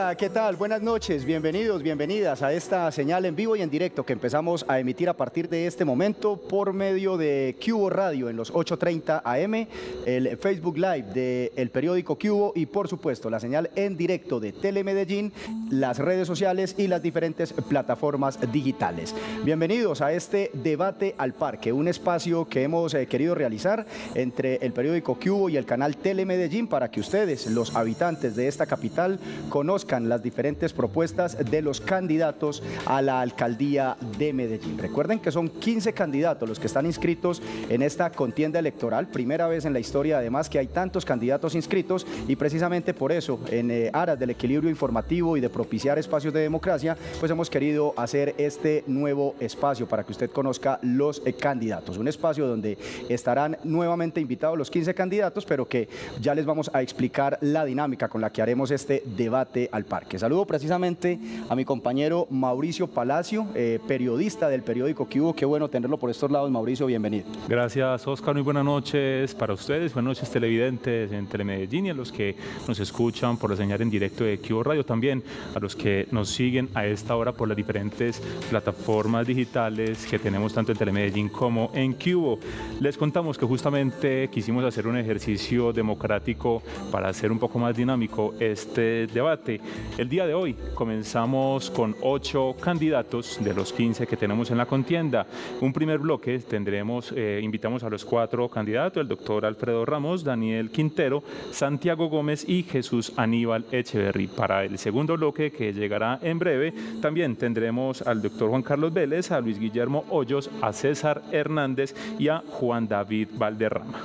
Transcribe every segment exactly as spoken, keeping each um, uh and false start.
Hola, ¿qué tal? Buenas noches, bienvenidos, bienvenidas a esta señal en vivo y en directo que empezamos a emitir a partir de este momento por medio de Cubo Radio en los ocho treinta A M, el Facebook Live del periódico Cubo y por supuesto la señal en directo de Telemedellín, las redes sociales y las diferentes plataformas digitales. Bienvenidos a este debate al parque, un espacio que hemos eh, querido realizar entre el periódico Cubo y el canal Telemedellín para que ustedes, los habitantes de esta capital, conozcan las diferentes propuestas de los candidatos a la alcaldía de Medellín. Recuerden que son quince candidatos los que están inscritos en esta contienda electoral, primera vez en la historia además que hay tantos candidatos inscritos y precisamente por eso, en eh, aras del equilibrio informativo y de propiciar espacios de democracia, pues hemos querido hacer este nuevo espacio para que usted conozca los eh, candidatos. Un espacio donde estarán nuevamente invitados los quince candidatos, pero que ya les vamos a explicar la dinámica con la que haremos este debate al parque. Saludo precisamente a mi compañero Mauricio Palacio, eh, periodista del periódico Cubo. Qué bueno tenerlo por estos lados, Mauricio, bienvenido. Gracias, Oscar, muy buenas noches para ustedes, buenas noches televidentes en Telemedellín y a los que nos escuchan por la señal en directo de Cubo Radio, también a los que nos siguen a esta hora por las diferentes plataformas digitales que tenemos tanto en Telemedellín como en Cubo. Les contamos que justamente quisimos hacer un ejercicio democrático para hacer un poco más dinámico este debate. El día de hoy comenzamos con ocho candidatos de los quince que tenemos en la contienda. Un primer bloque tendremos, eh, invitamos a los cuatro candidatos, el doctor Alfredo Ramos, Daniel Quintero, Santiago Gómez y Jesús Aníbal Echeverry. Para el segundo bloque, que llegará en breve, también tendremos al doctor Juan Carlos Vélez, a Luis Guillermo Hoyos, a César Hernández y a Juan David Valderrama.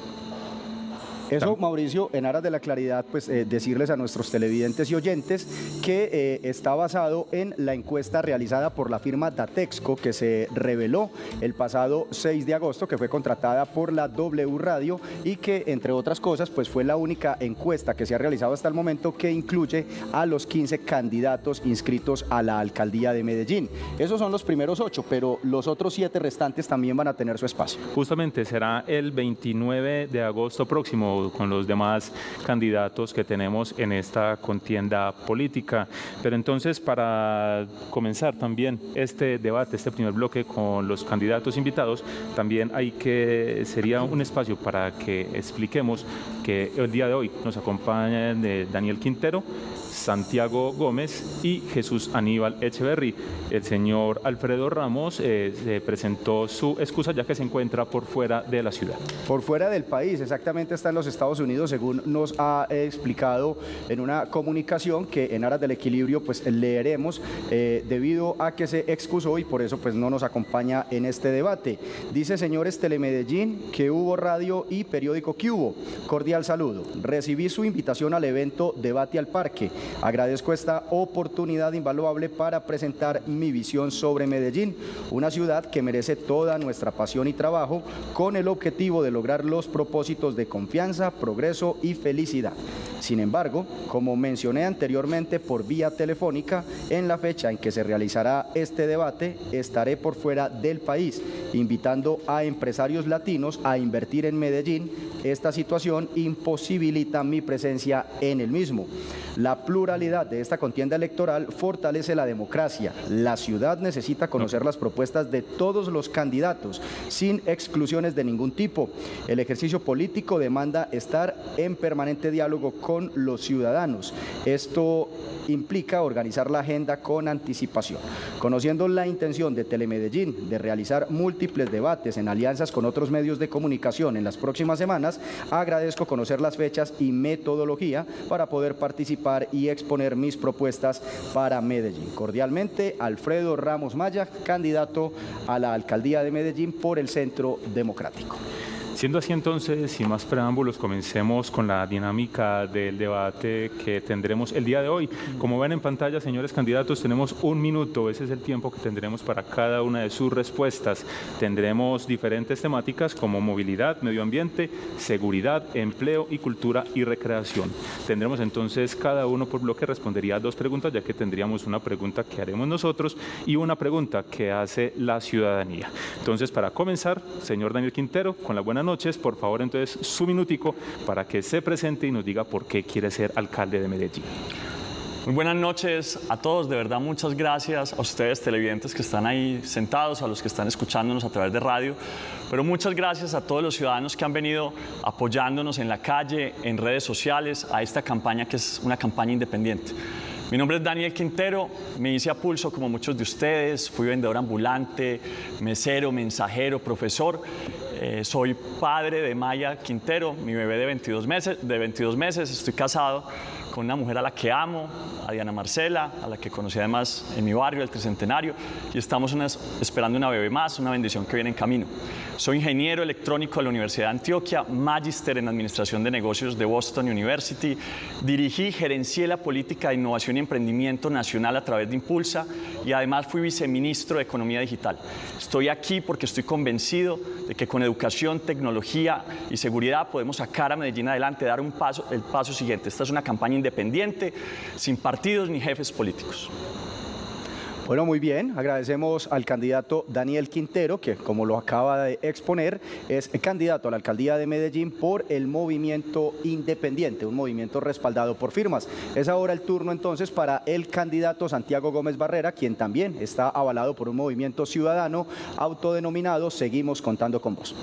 Eso, Mauricio, en aras de la claridad, pues eh, decirles a nuestros televidentes y oyentes que eh, está basado en la encuesta realizada por la firma Datexco, que se reveló el pasado seis de agosto, que fue contratada por la W Radio y que, entre otras cosas, pues fue la única encuesta que se ha realizado hasta el momento que incluye a los quince candidatos inscritos a la alcaldía de Medellín. Esos son los primeros ocho, pero los otros siete restantes también van a tener su espacio. Justamente será el veintinueve de agosto próximo, con los demás candidatos que tenemos en esta contienda política. Pero entonces, para comenzar también este debate, este primer bloque con los candidatos invitados, también hay que, sería un espacio para que expliquemos que el día de hoy nos acompañan Daniel Quintero, Santiago Gómez y Jesús Aníbal Echeverry. El señor Alfredo Ramos eh, se presentó su excusa ya que se encuentra por fuera de la ciudad. Por fuera del país, exactamente, está en los Estados Unidos, según nos ha explicado en una comunicación que en aras del equilibrio pues leeremos eh, debido a que se excusó y por eso pues no nos acompaña en este debate. Dice: señores Telemedellín, Cubo Radio y periódico Cubo, cordial saludo. Recibí su invitación al evento Debate al Parque. Agradezco esta oportunidad invaluable para presentar mi visión sobre Medellín, una ciudad que merece toda nuestra pasión y trabajo con el objetivo de lograr los propósitos de confianza, progreso y felicidad. Sin embargo, como mencioné anteriormente por vía telefónica, en la fecha en que se realizará este debate, estaré por fuera del país, invitando a empresarios latinos a invertir en Medellín. Esta situación imposibilita mi presencia en el mismo. La pluralidad de esta contienda electoral fortalece la democracia. La ciudad necesita conocer las propuestas de todos los candidatos, sin exclusiones de ningún tipo. El ejercicio político demanda estar en permanente diálogo con los ciudadanos. Esto implica organizar la agenda con anticipación. Conociendo la intención de Telemedellín de realizar múltiples debates en alianzas con otros medios de comunicación en las próximas semanas, agradezco conocer las fechas y metodología para poder participar y exponer mis propuestas para Medellín. Cordialmente, Alfredo Ramos Maya, candidato a la alcaldía de Medellín por el Centro Democrático. Siendo así entonces, sin más preámbulos, comencemos con la dinámica del debate que tendremos el día de hoy. Como ven en pantalla, señores candidatos, tenemos un minuto, ese es el tiempo que tendremos para cada una de sus respuestas. Tendremos diferentes temáticas como movilidad, medio ambiente, seguridad, empleo y cultura y recreación. Tendremos entonces cada uno por bloque respondería a dos preguntas, ya que tendríamos una pregunta que haremos nosotros y una pregunta que hace la ciudadanía. Entonces, para comenzar, señor Daniel Quintero, con la buena noches, por favor, entonces, su minutico para que se presente y nos diga por qué quiere ser alcalde de Medellín. Muy buenas noches a todos, de verdad muchas gracias a ustedes televidentes que están ahí sentados, a los que están escuchándonos a través de radio, pero muchas gracias a todos los ciudadanos que han venido apoyándonos en la calle, en redes sociales, a esta campaña que es una campaña independiente. Mi nombre es Daniel Quintero, me hice a pulso como muchos de ustedes, fui vendedor ambulante, mesero, mensajero, profesor. Eh, soy padre de Maya Quintero, mi bebé de veintidós meses, de veintidós meses, estoy casado con una mujer a la que amo, a Diana Marcela, a la que conocí además en mi barrio, el Tricentenario, y estamos unas, esperando una bebé más, una bendición que viene en camino. Soy ingeniero electrónico de la Universidad de Antioquia, magíster en Administración de Negocios de Boston University, dirigí, gerencié la política de innovación y emprendimiento nacional a través de Impulsa y además fui viceministro de Economía Digital. Estoy aquí porque estoy convencido de que con educación, tecnología y seguridad podemos sacar a Medellín adelante, dar un paso, el paso siguiente. Esta es una campaña independiente, sin partidos ni jefes políticos. Bueno, muy bien, agradecemos al candidato Daniel Quintero, que como lo acaba de exponer, es candidato a la alcaldía de Medellín por el Movimiento Independiente, un movimiento respaldado por firmas. Es ahora el turno entonces para el candidato Santiago Gómez Barrera, quien también está avalado por un movimiento ciudadano autodenominado Seguimos Contando con Vos.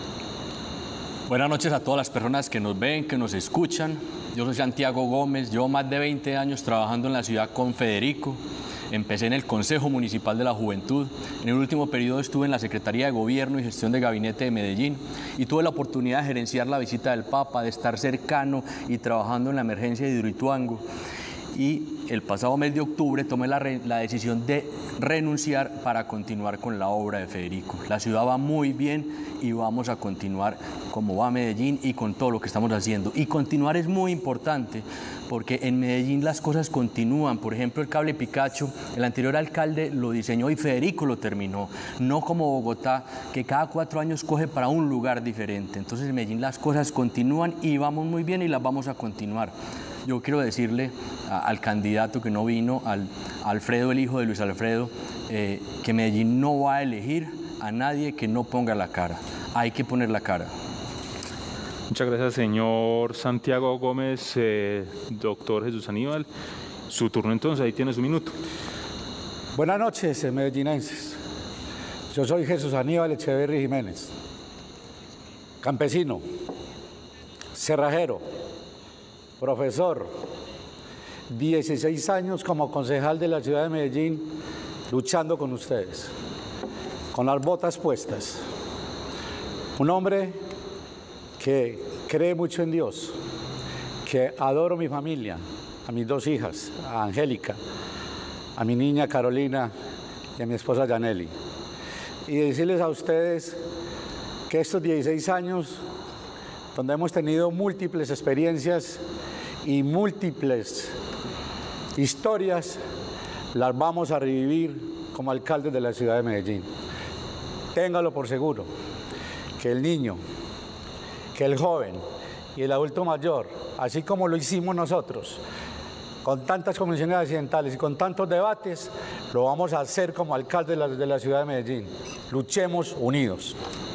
Buenas noches a todas las personas que nos ven, que nos escuchan. Yo soy Santiago Gómez, llevo más de veinte años trabajando en la ciudad con Federico. Empecé en el Consejo Municipal de la Juventud. En el último periodo estuve en la Secretaría de Gobierno y Gestión de Gabinete de Medellín y tuve la oportunidad de gerenciar la visita del Papa, de estar cercano y trabajando en la emergencia de Hidroituango. Y el pasado mes de octubre tomé la, re, la decisión de renunciar para continuar con la obra de Federico. La ciudad va muy bien y vamos a continuar como va Medellín y con todo lo que estamos haciendo. Y continuar es muy importante porque en Medellín las cosas continúan. Por ejemplo, el cable Picacho, el anterior alcalde lo diseñó y Federico lo terminó. No como Bogotá, que cada cuatro años coge para un lugar diferente. Entonces en Medellín las cosas continúan y vamos muy bien y las vamos a continuar. Yo quiero decirle a, al candidato que no vino, al a Alfredo, el hijo de Luis Alfredo, eh, que Medellín no va a elegir a nadie que no ponga la cara. Hay que poner la cara. Muchas gracias, señor Santiago Gómez. Eh, doctor Jesús Aníbal, su turno entonces, ahí tiene su minuto. Buenas noches, medellinenses. Yo soy Jesús Aníbal Echeverri Jiménez, campesino, cerrajero, profesor, dieciséis años como concejal de la ciudad de Medellín, luchando con ustedes, con las botas puestas. Un hombre que cree mucho en Dios, que adoro a mi familia, a mis dos hijas, a Angélica, a mi niña Carolina y a mi esposa Yaneli. Y decirles a ustedes que estos dieciséis años, donde hemos tenido múltiples experiencias y múltiples historias, las vamos a revivir como alcaldes de la ciudad de Medellín. Téngalo por seguro, que el niño, que el joven y el adulto mayor, así como lo hicimos nosotros, con tantas comisiones accidentales y con tantos debates, lo vamos a hacer como alcaldes de la, de la ciudad de Medellín. Luchemos unidos.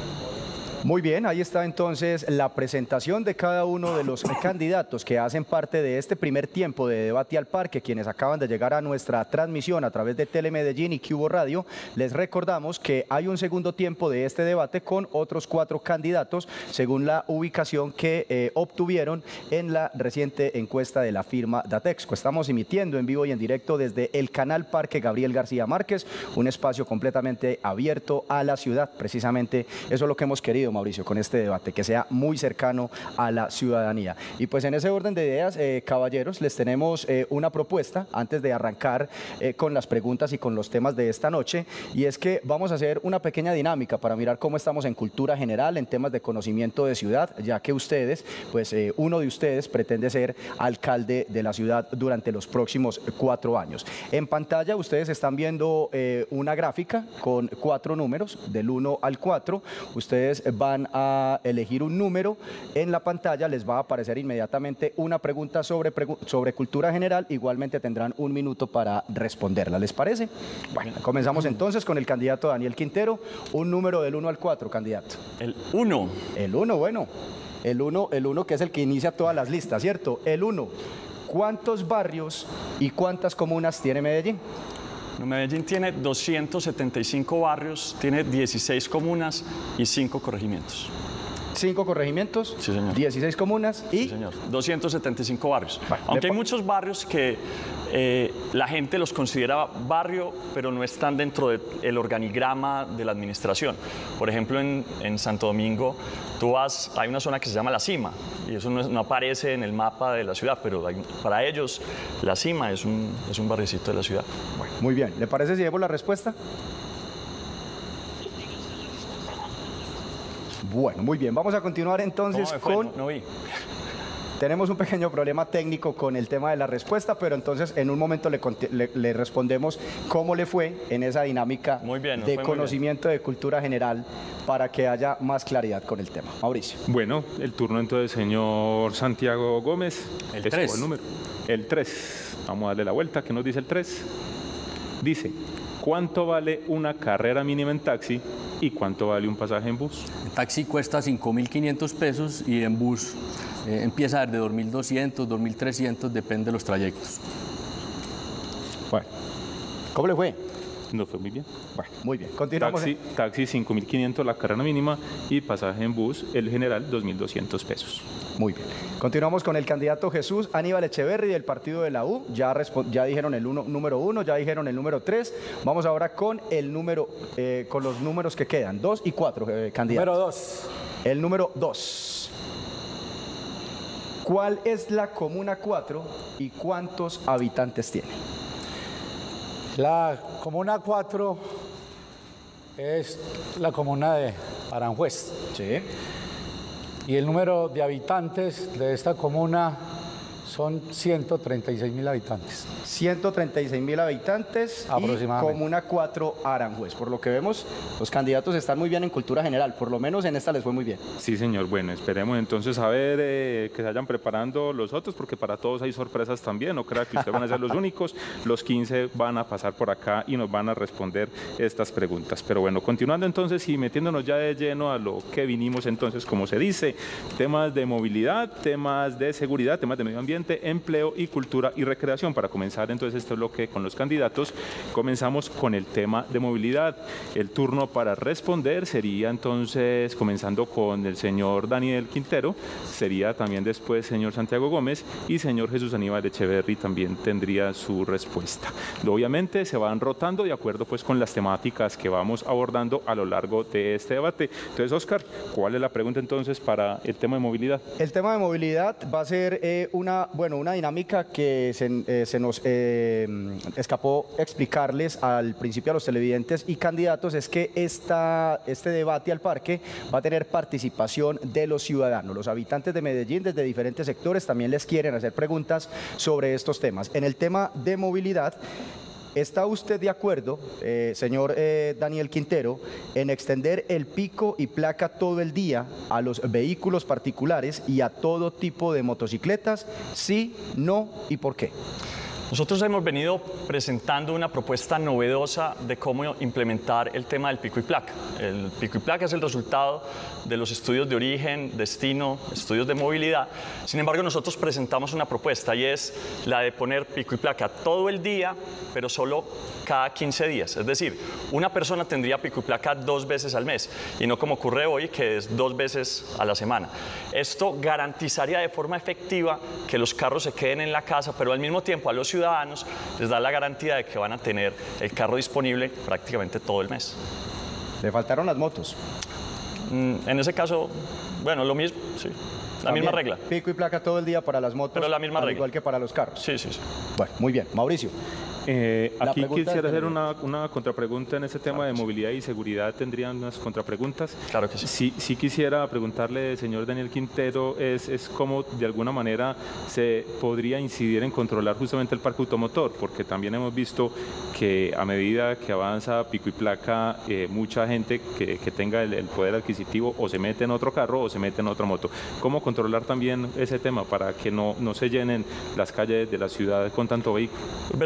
Muy bien, ahí está entonces la presentación de cada uno de los candidatos que hacen parte de este primer tiempo de Debate al Parque, quienes acaban de llegar a nuestra transmisión a través de Telemedellín y Cubo Radio. Les recordamos que hay un segundo tiempo de este debate con otros cuatro candidatos según la ubicación que eh, obtuvieron en la reciente encuesta de la firma Datexco. Estamos emitiendo en vivo y en directo desde el canal Parque Gabriel García Márquez, un espacio completamente abierto a la ciudad. Precisamente eso es lo que hemos querido, Mauricio, con este debate, que sea muy cercano a la ciudadanía. Y pues en ese orden de ideas, eh, caballeros, les tenemos eh, una propuesta antes de arrancar eh, con las preguntas y con los temas de esta noche, y es que vamos a hacer una pequeña dinámica para mirar cómo estamos en cultura general, en temas de conocimiento de ciudad, ya que ustedes, pues eh, uno de ustedes pretende ser alcalde de la ciudad durante los próximos cuatro años. En pantalla ustedes están viendo eh, una gráfica con cuatro números, del uno al cuatro. Ustedes van a elegir un número en la pantalla, les va a aparecer inmediatamente una pregunta sobre, sobre cultura general, igualmente tendrán un minuto para responderla, ¿les parece? Bueno, comenzamos entonces con el candidato Daniel Quintero, un número del uno al cuatro, candidato. El uno. El uno, bueno, el uno, el uno que es el que inicia todas las listas, ¿cierto? El uno. ¿cuántos barrios y cuántas comunas tiene Medellín? Medellín tiene doscientos setenta y cinco barrios, tiene dieciséis comunas y cinco corregimientos. Cinco corregimientos, sí, señor. dieciséis comunas y... Sí, señor. doscientos setenta y cinco barrios. Vale, Aunque hay po- muchos barrios que eh, la gente los considera barrio, pero no están dentro del organigrama de la administración. Por ejemplo, en, en Santo Domingo, tú vas, hay una zona que se llama La Cima, y eso no, es- no aparece en el mapa de la ciudad, pero hay- para ellos La Cima es un, es un barricito de la ciudad. Bueno, muy bien. ¿Le parece si demos la respuesta? Bueno, muy bien. Vamos a continuar entonces ¿Cómo me fue? con... No, no vi. Tenemos un pequeño problema técnico con el tema de la respuesta, pero entonces en un momento le, conte- le- le respondemos cómo le fue en esa dinámica Muy bien, nos de fue muy conocimiento de cultura general para que haya más claridad con el tema. Mauricio. Bueno, el turno entonces, señor Santiago Gómez. El Escoja tres. El número. El tres. Vamos a darle la vuelta. ¿Qué nos dice el tres? Dice, ¿cuánto vale una carrera mínima en taxi y cuánto vale un pasaje en bus? El taxi cuesta cinco mil quinientos pesos y en bus eh, empieza desde dos mil doscientos, dos mil trescientos, depende de los trayectos. Bueno, ¿cómo le fue? No fue muy bien. Bueno, muy bien. Continuamos. Taxi, taxi cinco mil quinientos la carrera mínima y pasaje en bus, el general, dos mil doscientos pesos. Muy bien. Continuamos con el candidato Jesús Aníbal Echeverry del partido de la U. Ya, respo- ya dijeron el uno, número uno, ya dijeron el número tres. Vamos ahora con el número, eh, con los números que quedan, dos y cuatro, eh, candidatos. Número dos. El número dos. ¿Cuál es la comuna cuatro y cuántos habitantes tiene? La comuna cuatro es la comuna de Aranjuez. Sí. Y el número de habitantes de esta comuna son ciento treinta y seis mil habitantes. ciento treinta y seis mil habitantes y Aproximadamente. comuna cuatro Aranjuez. Por lo que vemos, los candidatos están muy bien en cultura general, por lo menos en esta les fue muy bien. Sí, señor. Bueno, esperemos entonces a ver eh, que se vayan preparando los otros, porque para todos hay sorpresas también. No crea que ustedes van a ser los únicos. Los quince van a pasar por acá y nos van a responder estas preguntas. Pero bueno, continuando entonces y metiéndonos ya de lleno a lo que vinimos entonces, como se dice, temas de movilidad, temas de seguridad, temas de medio ambiente, empleo y cultura y recreación. Para comenzar entonces este bloque con los candidatos, comenzamos con el tema de movilidad. El turno para responder sería entonces, comenzando con el señor Daniel Quintero, sería también después señor Santiago Gómez y señor Jesús Aníbal Echeverry también tendría su respuesta. Obviamente se van rotando de acuerdo pues con las temáticas que vamos abordando a lo largo de este debate. Entonces, Oscar, ¿cuál es la pregunta entonces para el tema de movilidad? El tema de movilidad va a ser eh, una, bueno, una dinámica que se, eh, se nos eh, escapó explicarles al principio a los televidentes y candidatos, es que esta, este debate al parque va a tener participación de los ciudadanos. Los habitantes de Medellín desde diferentes sectores también les quieren hacer preguntas sobre estos temas. En el tema de movilidad, ¿está usted de acuerdo, eh, señor eh, Daniel Quintero, en extender el pico y placa todo el día a los vehículos particulares y a todo tipo de motocicletas? Sí, no y por qué. Nosotros hemos venido presentando una propuesta novedosa de cómo implementar el tema del pico y placa. El pico y placa es el resultado de los estudios de origen, destino, estudios de movilidad. Sin embargo, nosotros presentamos una propuesta y es la de poner pico y placa todo el día, pero solo cada quince días. Es decir, una persona tendría pico y placa dos veces al mes y no como ocurre hoy, que es dos veces a la semana. Esto garantizaría de forma efectiva que los carros se queden en la casa, pero al mismo tiempo a los ciudadanos les da la garantía de que van a tener el carro disponible prácticamente todo el mes. Le faltaron las motos. Mm, En ese caso, bueno, lo mismo, sí. La También, misma regla. Pico y placa todo el día para las motos, Pero la misma al regla. igual que para los carros. Sí, sí, sí. Bueno, muy bien. Mauricio. Eh, La aquí pregunta quisiera es de hacer Miguel. una, una contrapregunta en este tema de movilidad y seguridad. ¿Tendrían unas contrapreguntas? Claro que sí. Sí, sí quisiera preguntarle, señor Daniel Quintero, es, es cómo de alguna manera se podría incidir en controlar justamente el parque automotor, porque también hemos visto que a medida que avanza pico y placa, eh, mucha gente que, que tenga el, el poder adquisitivo o se mete en otro carro o se mete en otra moto. ¿Cómo controlar también ese tema para que no, no se llenen las calles de la ciudad con tanto vehículo? Verdaderamente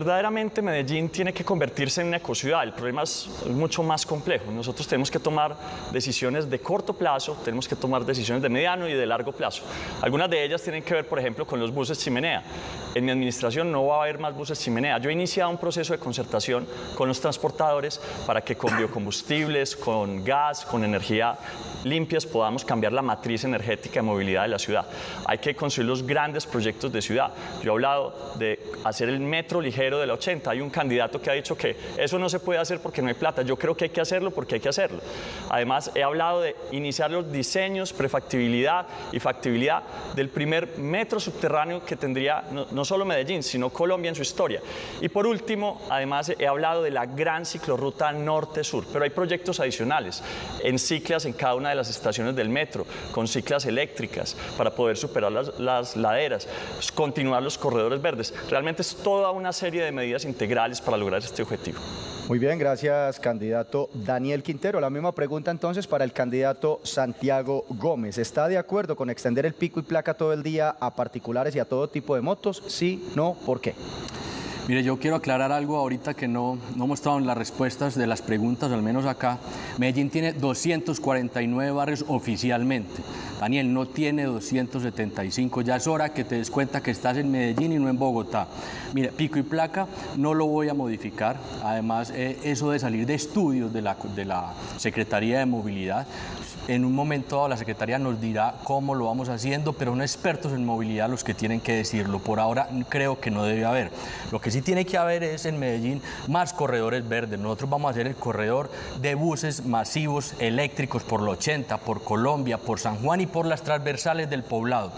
Claramente Medellín tiene que convertirse en una ecociudad, el problema es mucho más complejo. Nosotros tenemos que tomar decisiones de corto plazo, tenemos que tomar decisiones de mediano y de largo plazo. Algunas de ellas tienen que ver, por ejemplo, con los buses chimenea. En mi administración no va a haber más buses chimenea. Yo he iniciado un proceso de concertación con los transportadores para que con biocombustibles, con gas, con energía limpias podamos cambiar la matriz energética de movilidad de la ciudad. Hay que construir los grandes proyectos de ciudad. Yo he hablado de hacer el metro ligero de la ochenta. Hay un candidato que ha dicho que eso no se puede hacer porque no hay plata. Yo creo que hay que hacerlo porque hay que hacerlo. Además, he hablado de iniciar los diseños, prefactibilidad y factibilidad del primer metro subterráneo que tendría no, no solo Medellín, sino Colombia en su historia. Y por último, además, he hablado de la gran ciclorruta norte-sur, pero hay proyectos adicionales en ciclas en cada una de las estaciones del metro, con ciclas eléctricas para poder superar las, las laderas, continuar los corredores verdes. Realmente es toda una serie de medidas integrales para lograr este objetivo. Muy bien, gracias, candidato Daniel Quintero. La misma pregunta entonces para el candidato Santiago Gómez. ¿Está de acuerdo con extender el pico y placa todo el día a particulares y a todo tipo de motos? Sí, no, ¿por qué? Mire, yo quiero aclarar algo ahorita que no, no hemos estado en las respuestas de las preguntas, al menos acá. Medellín tiene doscientos cuarenta y nueve barrios oficialmente. Daniel, no tiene doscientos setenta y cinco. Ya es hora que te des cuenta que estás en Medellín y no en Bogotá. Mire, pico y placa no lo voy a modificar. Además, eh, eso de salir de estudios de la, de la Secretaría de Movilidad, en un momento dado la Secretaría nos dirá cómo lo vamos haciendo, pero son expertos en movilidad los que tienen que decirlo. Por ahora creo que no debe haber. Lo que sí tiene que haber es en Medellín más corredores verdes. Nosotros vamos a hacer el corredor de buses masivos eléctricos por la ochenta, por Colombia, por San Juan y por las transversales del Poblado.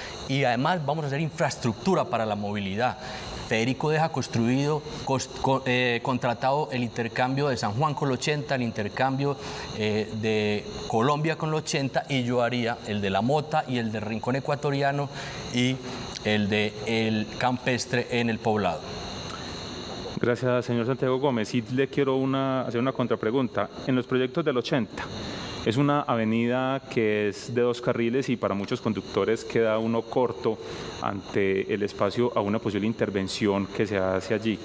Y además vamos a hacer infraestructura para la movilidad. Federico deja construido, cost, co, eh, contratado el intercambio de San Juan con la ochenta, el intercambio eh, de Colombia con la ochenta, y yo haría el de La Mota y el de Rincón Ecuatoriano y el de El Campestre en el Poblado. Gracias, señor Santiago Gómez. Y le quiero una, hacer una contrapregunta. En los proyectos del ochenta, es una avenida que es de dos carriles y para muchos conductores queda uno corto ante el espacio a una posible intervención que se hace allí.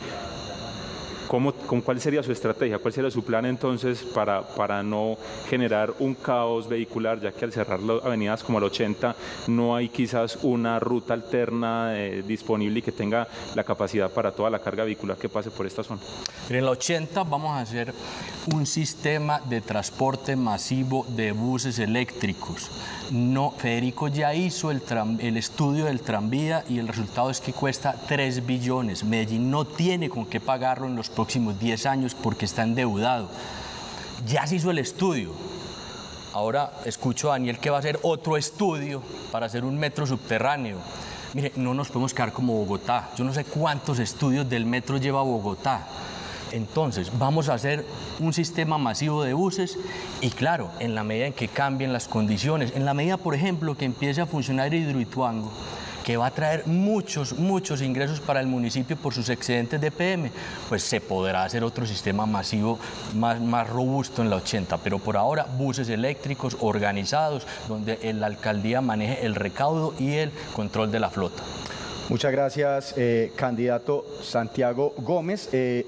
¿Cómo, con ¿Cuál sería su estrategia? ¿Cuál sería su plan entonces para, para no generar un caos vehicular, ya que al cerrar las avenidas como el ochenta no hay quizás una ruta alterna eh, disponible y que tenga la capacidad para toda la carga vehicular que pase por esta zona? En la ochenta vamos a hacer un sistema de transporte masivo de buses eléctricos. No, Federico ya hizo el, tram, el estudio del tranvía y el resultado es que cuesta tres billones. Medellín no tiene con qué pagarlo en los próximos diez años porque está endeudado. Ya se hizo el estudio. Ahora escucho a Daniel que va a hacer otro estudio para hacer un metro subterráneo. Mire, no nos podemos quedar como Bogotá. Yo no sé cuántos estudios del metro lleva Bogotá. Entonces, vamos a hacer un sistema masivo de buses y claro, en la medida en que cambien las condiciones, en la medida, por ejemplo, que empiece a funcionar Hidroituango, que va a traer muchos, muchos ingresos para el municipio por sus excedentes de P M, pues se podrá hacer otro sistema masivo más, más robusto en la ochenta, pero por ahora buses eléctricos organizados, donde la alcaldía maneje el recaudo y el control de la flota. Muchas gracias, eh, candidato Santiago Gómez. Eh,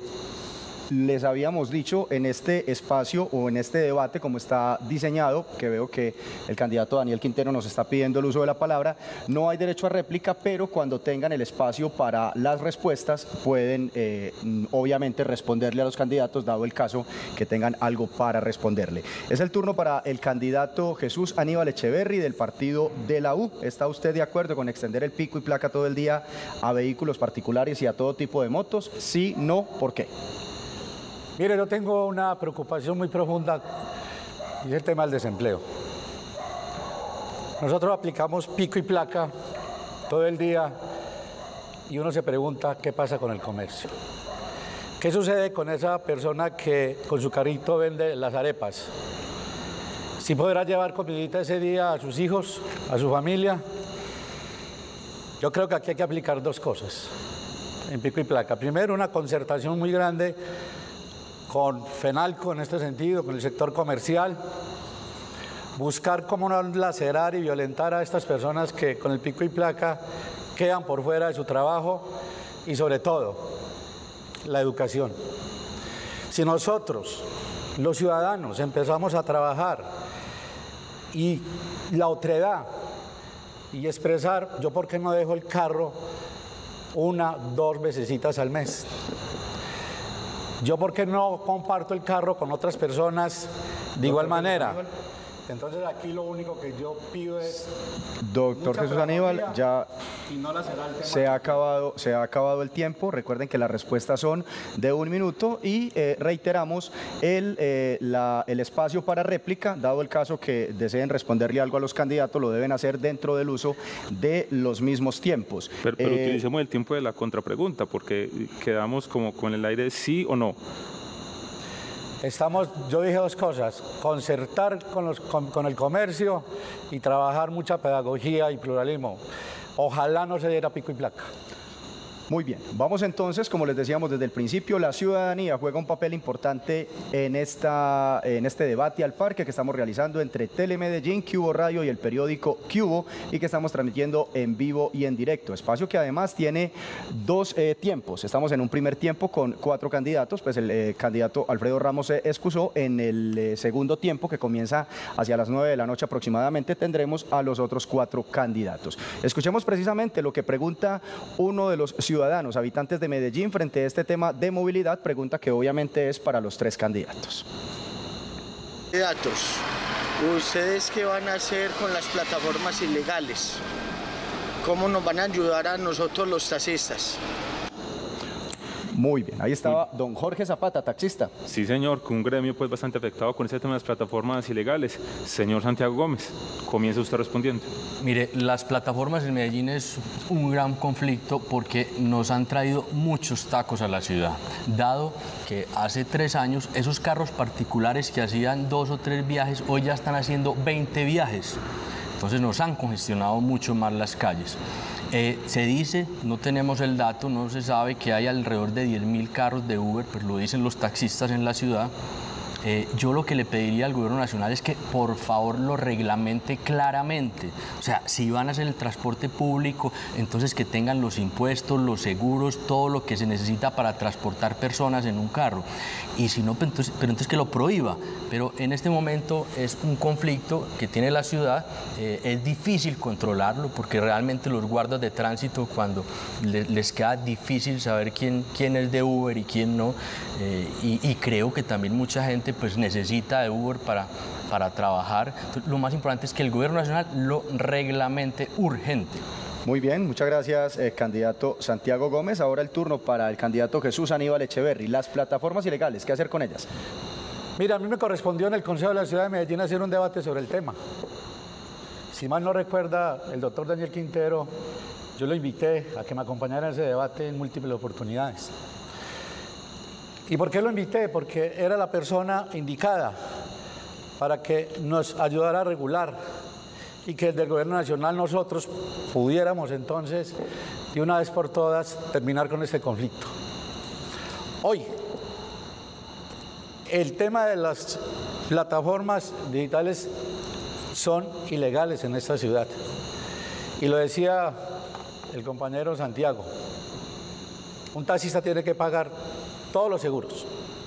Les habíamos dicho en este espacio o en este debate, como está diseñado, que veo que el candidato Daniel Quintero nos está pidiendo el uso de la palabra, no hay derecho a réplica, pero cuando tengan el espacio para las respuestas pueden eh, obviamente responderle a los candidatos, dado el caso que tengan algo para responderle. Es el turno para el candidato Jesús Aníbal Echeverry del partido de la U. ¿Está usted de acuerdo con extender el pico y placa todo el día a vehículos particulares y a todo tipo de motos? Sí, no, ¿por qué? Mire, yo tengo una preocupación muy profunda y es el tema del desempleo. Nosotros aplicamos pico y placa todo el día y uno se pregunta qué pasa con el comercio. ¿Qué sucede con esa persona que con su carrito vende las arepas? ¿Sí podrá llevar comidita ese día a sus hijos, a su familia? Yo creo que aquí hay que aplicar dos cosas en pico y placa. Primero, una concertación muy grande con FENALCO en este sentido, con el sector comercial, buscar cómo no lacerar y violentar a estas personas que con el pico y placa quedan por fuera de su trabajo y sobre todo la educación. Si nosotros, los ciudadanos, empezamos a trabajar y la otredad y expresar, yo por qué no dejo el carro una, dos vecesitas al mes. Yo por qué no comparto el carro con otras personas de igual manera. Entonces aquí lo único que yo pido es... Doctor Jesús Aníbal, ya y no la será el tema. se ha acabado, se ha acabado el tiempo. Recuerden que las respuestas son de un minuto y eh, reiteramos el, eh, la, el espacio para réplica. Dado el caso que deseen responderle algo a los candidatos, lo deben hacer dentro del uso de los mismos tiempos. Pero, pero Eh, utilicemos el tiempo de la contrapregunta, porque quedamos como con el aire sí o no. Estamos, yo dije dos cosas, concertar con, los, con, con el comercio y trabajar mucha pedagogía y pluralismo. Ojalá no se diera pico y placa. Muy bien, vamos entonces, como les decíamos desde el principio, la ciudadanía juega un papel importante en, esta, en este debate al parque que estamos realizando entre Telemedellín, Cubo Radio y el periódico Cubo y que estamos transmitiendo en vivo y en directo. Espacio que además tiene dos eh, tiempos. Estamos en un primer tiempo con cuatro candidatos, pues el eh, candidato Alfredo Ramos se excusó. En el eh, segundo tiempo, que comienza hacia las nueve de la noche aproximadamente, tendremos a los otros cuatro candidatos. Escuchemos precisamente lo que pregunta uno de los ciudadanos ciudadanos, habitantes de Medellín, frente a este tema de movilidad, pregunta que obviamente es para los tres candidatos. Candidatos, ¿ustedes qué van a hacer con las plataformas ilegales? ¿Cómo nos van a ayudar a nosotros los taxistas? Muy bien, ahí estaba don Jorge Zapata, taxista. Sí, señor, con un gremio pues bastante afectado con este tema de las plataformas ilegales. Señor Santiago Gómez, comienza usted respondiendo. Mire, las plataformas en Medellín es un gran conflicto porque nos han traído muchos tacos a la ciudad, dado que hace tres años esos carros particulares que hacían dos o tres viajes hoy ya están haciendo veinte viajes. Entonces nos han congestionado mucho más las calles. Eh, se dice, no tenemos el dato, no se sabe que hay alrededor de diez mil carros de Uber, pero lo dicen los taxistas en la ciudad. Eh, yo lo que le pediría al gobierno nacional es que por favor lo reglamente claramente. O sea, si van a hacer el transporte público, entonces que tengan los impuestos, los seguros, todo lo que se necesita para transportar personas en un carro. Y si no, entonces, pero entonces que lo prohíba. Pero en este momento es un conflicto que tiene la ciudad, eh, es difícil controlarlo porque realmente los guardas de tránsito, cuando le, les queda difícil saber quién, quién es de Uber y quién no, eh, y, y creo que también mucha gente pues necesita de Uber para, para trabajar. Entonces, lo más importante es que el gobierno nacional lo reglamente urgente. Muy bien, muchas gracias, eh, candidato Santiago Gómez. Ahora el turno para el candidato Jesús Aníbal Echeverry. Las plataformas ilegales, ¿qué hacer con ellas? Mira, a mí me correspondió en el Consejo de la Ciudad de Medellín hacer un debate sobre el tema. Si mal no recuerda, el doctor Daniel Quintero, yo lo invité a que me acompañara en ese debate en múltiples oportunidades. ¿Y por qué lo invité? Porque era la persona indicada para que nos ayudara a regular y que desde el gobierno nacional nosotros pudiéramos entonces, de una vez por todas, terminar con este conflicto. Hoy, el tema de las plataformas digitales son ilegales en esta ciudad. Y lo decía el compañero Santiago, un taxista tiene que pagar todos los seguros.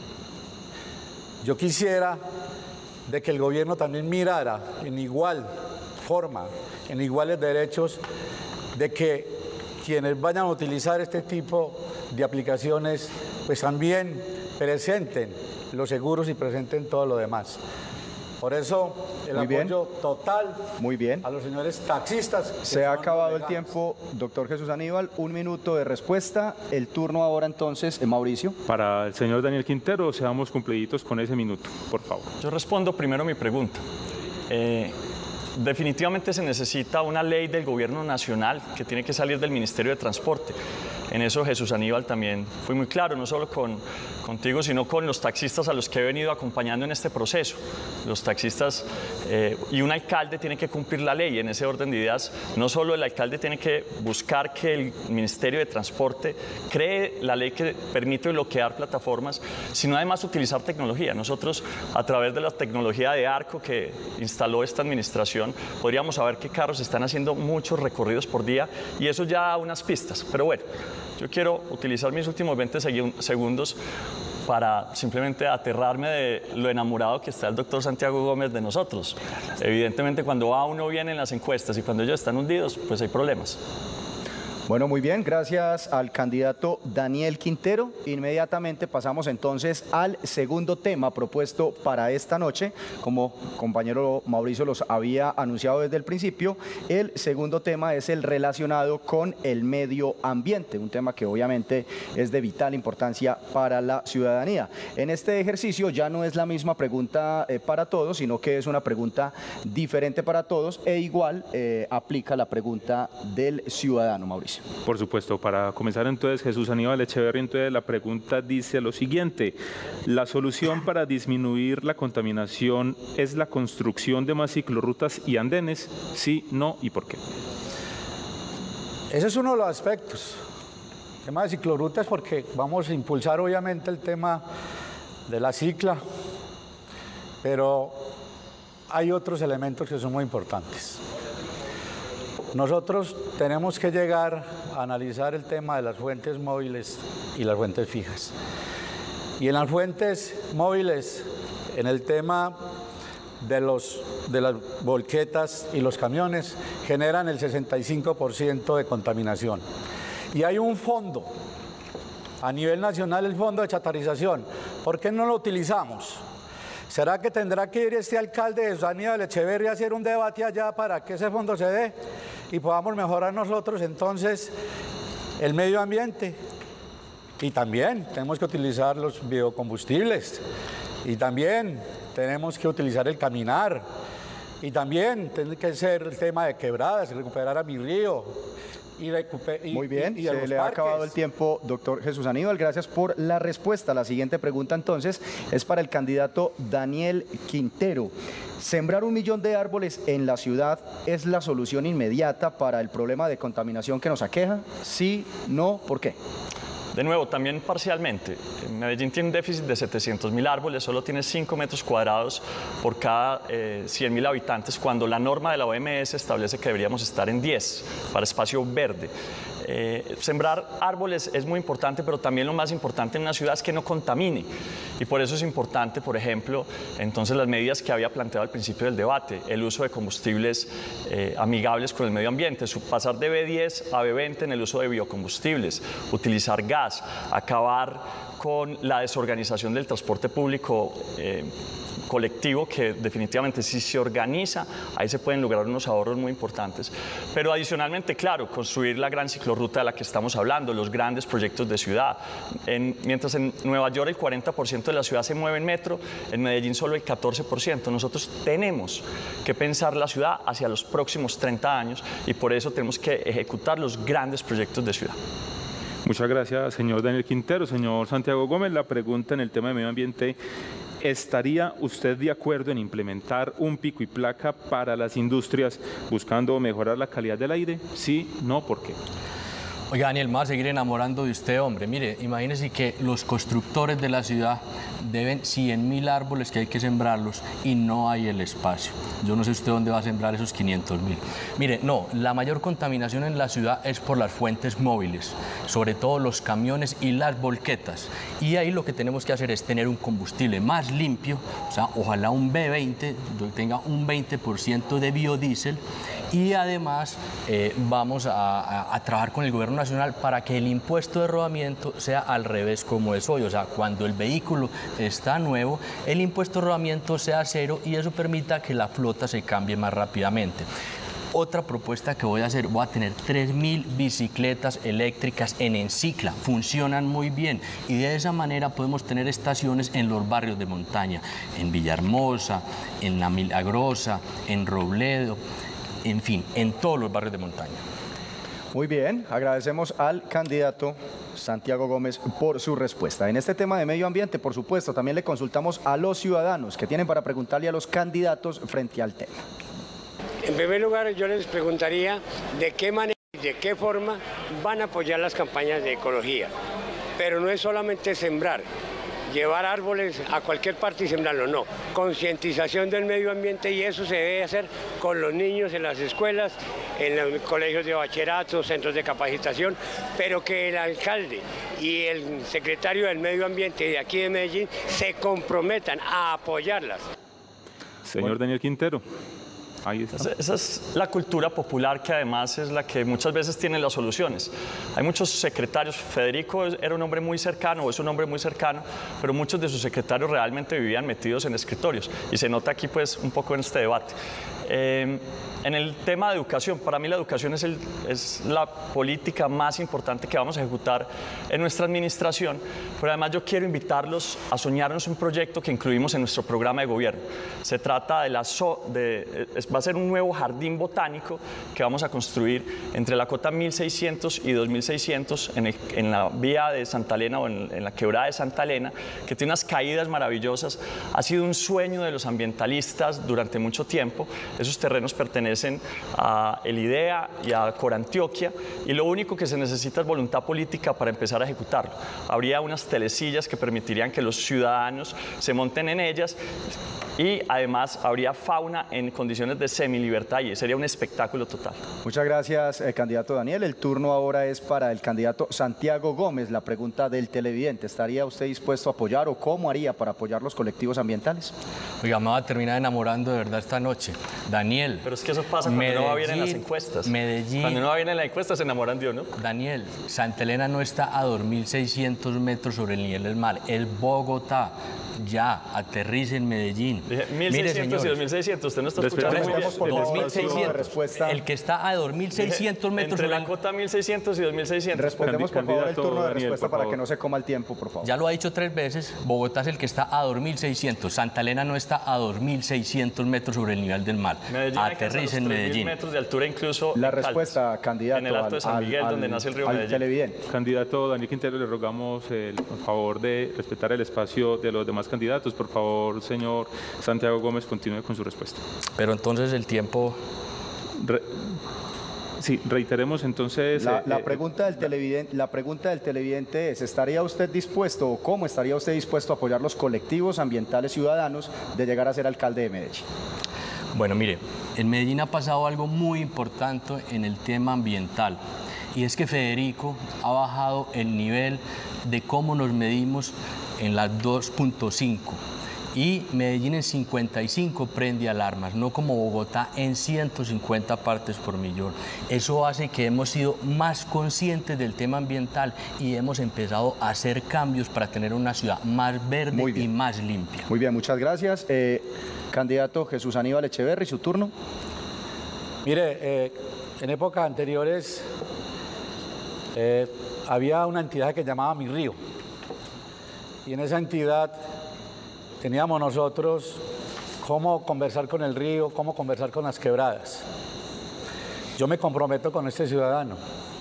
Yo quisiera de que el gobierno también mirara en igual forma, en iguales derechos, de que quienes vayan a utilizar este tipo de aplicaciones, pues también presenten los seguros y presenten todo lo demás. Por eso el Muy bien. apoyo total Muy bien. a los señores taxistas. que Se ha son acabado el legales. tiempo, doctor Jesús Aníbal. Un minuto de respuesta. El turno ahora entonces, eh, Mauricio. Para el señor Daniel Quintero, seamos cumpliditos con ese minuto, por favor. Yo respondo primero mi pregunta. Eh, definitivamente se necesita una ley del gobierno nacional que tiene que salir del Ministerio de Transporte. En eso Jesús Aníbal también fue muy claro, no solo con, contigo, sino con los taxistas a los que he venido acompañando en este proceso. Los taxistas eh, y un alcalde tienen que cumplir la ley. En ese orden de ideas, no solo el alcalde tiene que buscar que el Ministerio de Transporte cree la ley que permite bloquear plataformas, sino además utilizar tecnología. Nosotros, a través de la tecnología de Arco que instaló esta administración, podríamos saber qué carros están haciendo muchos recorridos por día y eso ya da unas pistas. Pero bueno, Yo quiero utilizar mis últimos veinte segundos para simplemente aterrarme de lo enamorado que está el doctor Santiago Gómez de nosotros. Evidentemente, cuando va uno bien en las encuestas y cuando ellos están hundidos, pues hay problemas. Bueno, muy bien, gracias al candidato Daniel Quintero. Inmediatamente pasamos entonces al segundo tema propuesto para esta noche. Como compañero Mauricio los había anunciado desde el principio, el segundo tema es el relacionado con el medio ambiente, un tema que obviamente es de vital importancia para la ciudadanía. En este ejercicio ya no es la misma pregunta eh, para todos, sino que es una pregunta diferente para todos e igual eh, aplica la pregunta del ciudadano, Mauricio. Por supuesto, para comenzar entonces, Jesús Aníbal Echeverri, entonces la pregunta dice lo siguiente: ¿la solución para disminuir la contaminación es la construcción de más ciclorrutas y andenes? Sí, no y por qué. Ese es uno de los aspectos. El tema de ciclorrutas, porque vamos a impulsar obviamente el tema de la cicla, pero hay otros elementos que son muy importantes. Nosotros tenemos que llegar a analizar el tema de las fuentes móviles y las fuentes fijas. Y en las fuentes móviles, en el tema de, los, de las volquetas y los camiones, generan el sesenta y cinco por ciento de contaminación. Y hay un fondo, a nivel nacional, el fondo de chatarización. ¿Por qué no lo utilizamos? ¿Será que tendrá que ir este alcalde de Aníbal Echeverri a hacer un debate allá para que ese fondo se dé y podamos mejorar nosotros entonces el medio ambiente? Y también tenemos que utilizar los biocombustibles, y también tenemos que utilizar el caminar, y también tiene que ser el tema de quebradas, recuperar a mi río. Y y, Muy bien, y, y se los le parques. ha acabado el tiempo, doctor Jesús Aníbal. Gracias por la respuesta. La siguiente pregunta entonces es para el candidato Daniel Quintero. ¿Sembrar un millón de árboles en la ciudad es la solución inmediata para el problema de contaminación que nos aqueja? Sí, no, ¿por qué? De nuevo, también parcialmente. Medellín tiene un déficit de setecientos mil árboles, solo tiene cinco metros cuadrados por cada eh, cien mil habitantes, cuando la norma de la O M S establece que deberíamos estar en diez para espacio verde. Eh, sembrar árboles es muy importante, pero también lo más importante en una ciudad es que no contamine. Y por eso es importante, por ejemplo, entonces las medidas que había planteado al principio del debate, el uso de combustibles eh, amigables con el medio ambiente, pasar de B diez a B veinte en el uso de biocombustibles, utilizar gas, acabar con la desorganización del transporte público eh, colectivo, que definitivamente si se organiza, ahí se pueden lograr unos ahorros muy importantes. Pero adicionalmente, claro, construir la gran ciclorruta de la que estamos hablando, los grandes proyectos de ciudad. En, mientras en Nueva York el cuarenta por ciento de la ciudad se mueve en metro, en Medellín solo el catorce por ciento. Nosotros tenemos que pensar la ciudad hacia los próximos treinta años y por eso tenemos que ejecutar los grandes proyectos de ciudad. Muchas gracias, señor Daniel Quintero. Señor Santiago Gómez, la pregunta en el tema de medio ambiente: ¿estaría usted de acuerdo en implementar un pico y placa para las industrias buscando mejorar la calidad del aire? Sí, no, ¿por qué? Oiga, Daniel, me voy a seguir enamorando de usted, hombre. Mire, imagínese que los constructores de la ciudad deben cien mil árboles que hay que sembrarlos y no hay el espacio. Yo no sé usted dónde va a sembrar esos quinientos mil. Mire, no, la mayor contaminación en la ciudad es por las fuentes móviles, sobre todo los camiones y las volquetas. Y ahí lo que tenemos que hacer es tener un combustible más limpio, o sea, ojalá un B veinte, tenga un veinte por ciento de biodiesel. Y además eh, vamos a, a, a trabajar con el gobierno nacional para que el impuesto de rodamiento sea al revés como es hoy. O sea, cuando el vehículo está nuevo, el impuesto de rodamiento sea cero y eso permita que la flota se cambie más rápidamente. Otra propuesta que voy a hacer, voy a tener tres mil bicicletas eléctricas en Encicla, funcionan muy bien y de esa manera podemos tener estaciones en los barrios de montaña, en Villahermosa, en La Milagrosa, en Robledo, en fin, en todos los barrios de montaña. Muy bien, agradecemos al candidato Santiago Gómez por su respuesta. En este tema de medio ambiente, por supuesto, también le consultamos a los ciudadanos que tienen para preguntarle a los candidatos frente al tema. En primer lugar, yo les preguntaría de qué manera y de qué forma van a apoyar las campañas de ecología. Pero no es solamente sembrar. llevar árboles a cualquier parte y sembrarlos, no. Concientización del medio ambiente, y eso se debe hacer con los niños en las escuelas, en los colegios de bachillerato, centros de capacitación, pero que el alcalde y el secretario del medio ambiente de aquí de Medellín se comprometan a apoyarlas. Señor Daniel Quintero. Ahí está. Esa es la cultura popular, que además es la que muchas veces tiene las soluciones. Hay muchos secretarios. Federico era un hombre muy cercano, o es un hombre muy cercano, pero muchos de sus secretarios realmente vivían metidos en escritorios, y se nota aquí pues un poco en este debate. Eh, en el tema de educación, para mí la educación es, el, es la política más importante que vamos a ejecutar en nuestra administración, pero además yo quiero invitarlos a soñarnos un proyecto que incluimos en nuestro programa de gobierno. Se trata de la so, de, va a ser un nuevo jardín botánico que vamos a construir entre la cota mil seiscientos y dos mil seiscientos en, el, en la vía de Santa Elena, o en, en la quebrada de Santa Elena, que tiene unas caídas maravillosas. Ha sido un sueño de los ambientalistas durante mucho tiempo. Esos terrenos pertenecen a el IDEA y a Corantioquia, y lo único que se necesita es voluntad política para empezar a ejecutarlo. Habría unas telesillas que permitirían que los ciudadanos se monten en ellas, y además habría fauna en condiciones de semilibertad, y sería un espectáculo total. Muchas gracias, eh, candidato Daniel. El turno ahora es para el candidato Santiago Gómez. La pregunta del televidente: ¿estaría usted dispuesto a apoyar, o cómo haría para apoyar los colectivos ambientales? Oiga, me va a terminar enamorando de verdad esta noche. Daniel. Pero es que eso pasa cuando Medellín, no va bien en las encuestas. Medellín. Cuando no va bien en la encuesta se enamoran de uno. Daniel, Santa Elena no está a dos mil seiscientos metros sobre el nivel del mar. Es Bogotá. Ya, aterrice en Medellín. Dije mil seiscientos y dos mil seiscientos, usted no está escuchando muy bien. Por dos mil favor, seiscientos. respuesta. El que está a dos mil seiscientos metros Entre sobre la cota mil seiscientos y dos mil seiscientos. Respondemos, por favor, el turno de Daniel, respuesta por para favor. que no se coma el tiempo, por favor. Ya lo ha dicho tres veces. Bogotá es el que está a dos mil seiscientos. Santa Elena no está a dos mil seiscientos metros sobre el nivel del mar. Medellín Aterrice en Medellín. metros de altura, incluso La en Caldas, respuesta, candidato, en el Alto de San al- Miguel, al- donde nace el río al Medellín. televidente. Candidato Daniel Quintero, le rogamos el favor de respetar el espacio de los demás candidatos. Por favor, señor Santiago Gómez, continúe con su respuesta. Pero entonces el tiempo... Re- sí, reiteremos entonces... La, eh, la eh, pregunta del televidente, la pregunta del televidente es: ¿estaría usted dispuesto, o cómo estaría usted dispuesto a apoyar los colectivos ambientales ciudadanos de llegar a ser alcalde de Medellín? Bueno, mire, en Medellín ha pasado algo muy importante en el tema ambiental, y es que Federico ha bajado el nivel de cómo nos medimos en las dos punto cinco, y Medellín en cincuenta y cinco prende alarmas, no como Bogotá en ciento cincuenta partes por millón. Eso hace que hemos sido más conscientes del tema ambiental y hemos empezado a hacer cambios para tener una ciudad más verde Muy y bien. más limpia. Muy bien, muchas gracias. Eh, candidato Jesús Aníbal Echeverry, su turno. Mire, eh, en épocas anteriores eh, había una entidad que se llamaba Mi Río, y en esa entidad teníamos nosotros cómo conversar con el río, cómo conversar con las quebradas. Yo me comprometo con este ciudadano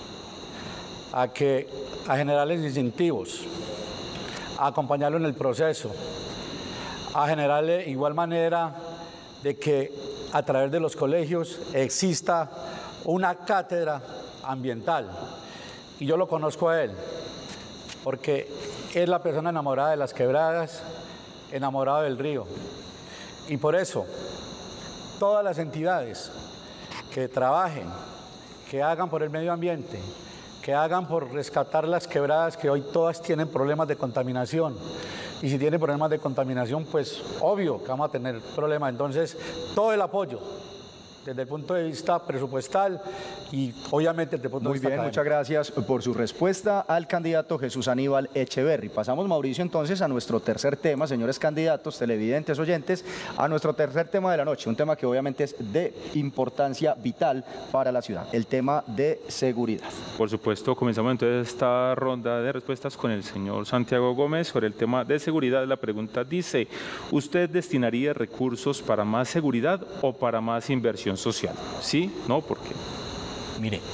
a que a generarles incentivos, a acompañarlo en el proceso, a generarle igual manera de que a través de los colegios exista una cátedra ambiental. Y yo lo conozco a él, porque es la persona enamorada de las quebradas, enamorado del río. Y por eso, todas las entidades que trabajen, que hagan por el medio ambiente, que hagan por rescatar las quebradas, que hoy todas tienen problemas de contaminación. Y si tienen problemas de contaminación, pues obvio que vamos a tener problemas. Entonces, todo el apoyo desde el punto de vista presupuestal y obviamente desde el punto Muy de vista bien, académico. muchas gracias por su respuesta al candidato Jesús Aníbal Echeverry. Pasamos, Mauricio, entonces a nuestro tercer tema, señores candidatos, televidentes, oyentes, a nuestro tercer tema de la noche, un tema que obviamente es de importancia vital para la ciudad, el tema de seguridad. Por supuesto, comenzamos entonces esta ronda de respuestas con el señor Santiago Gómez sobre el tema de seguridad. La pregunta dice: ¿usted destinaría recursos para más seguridad o para más inversión social? ¿Sí? ¿No? ¿Por qué? Mire,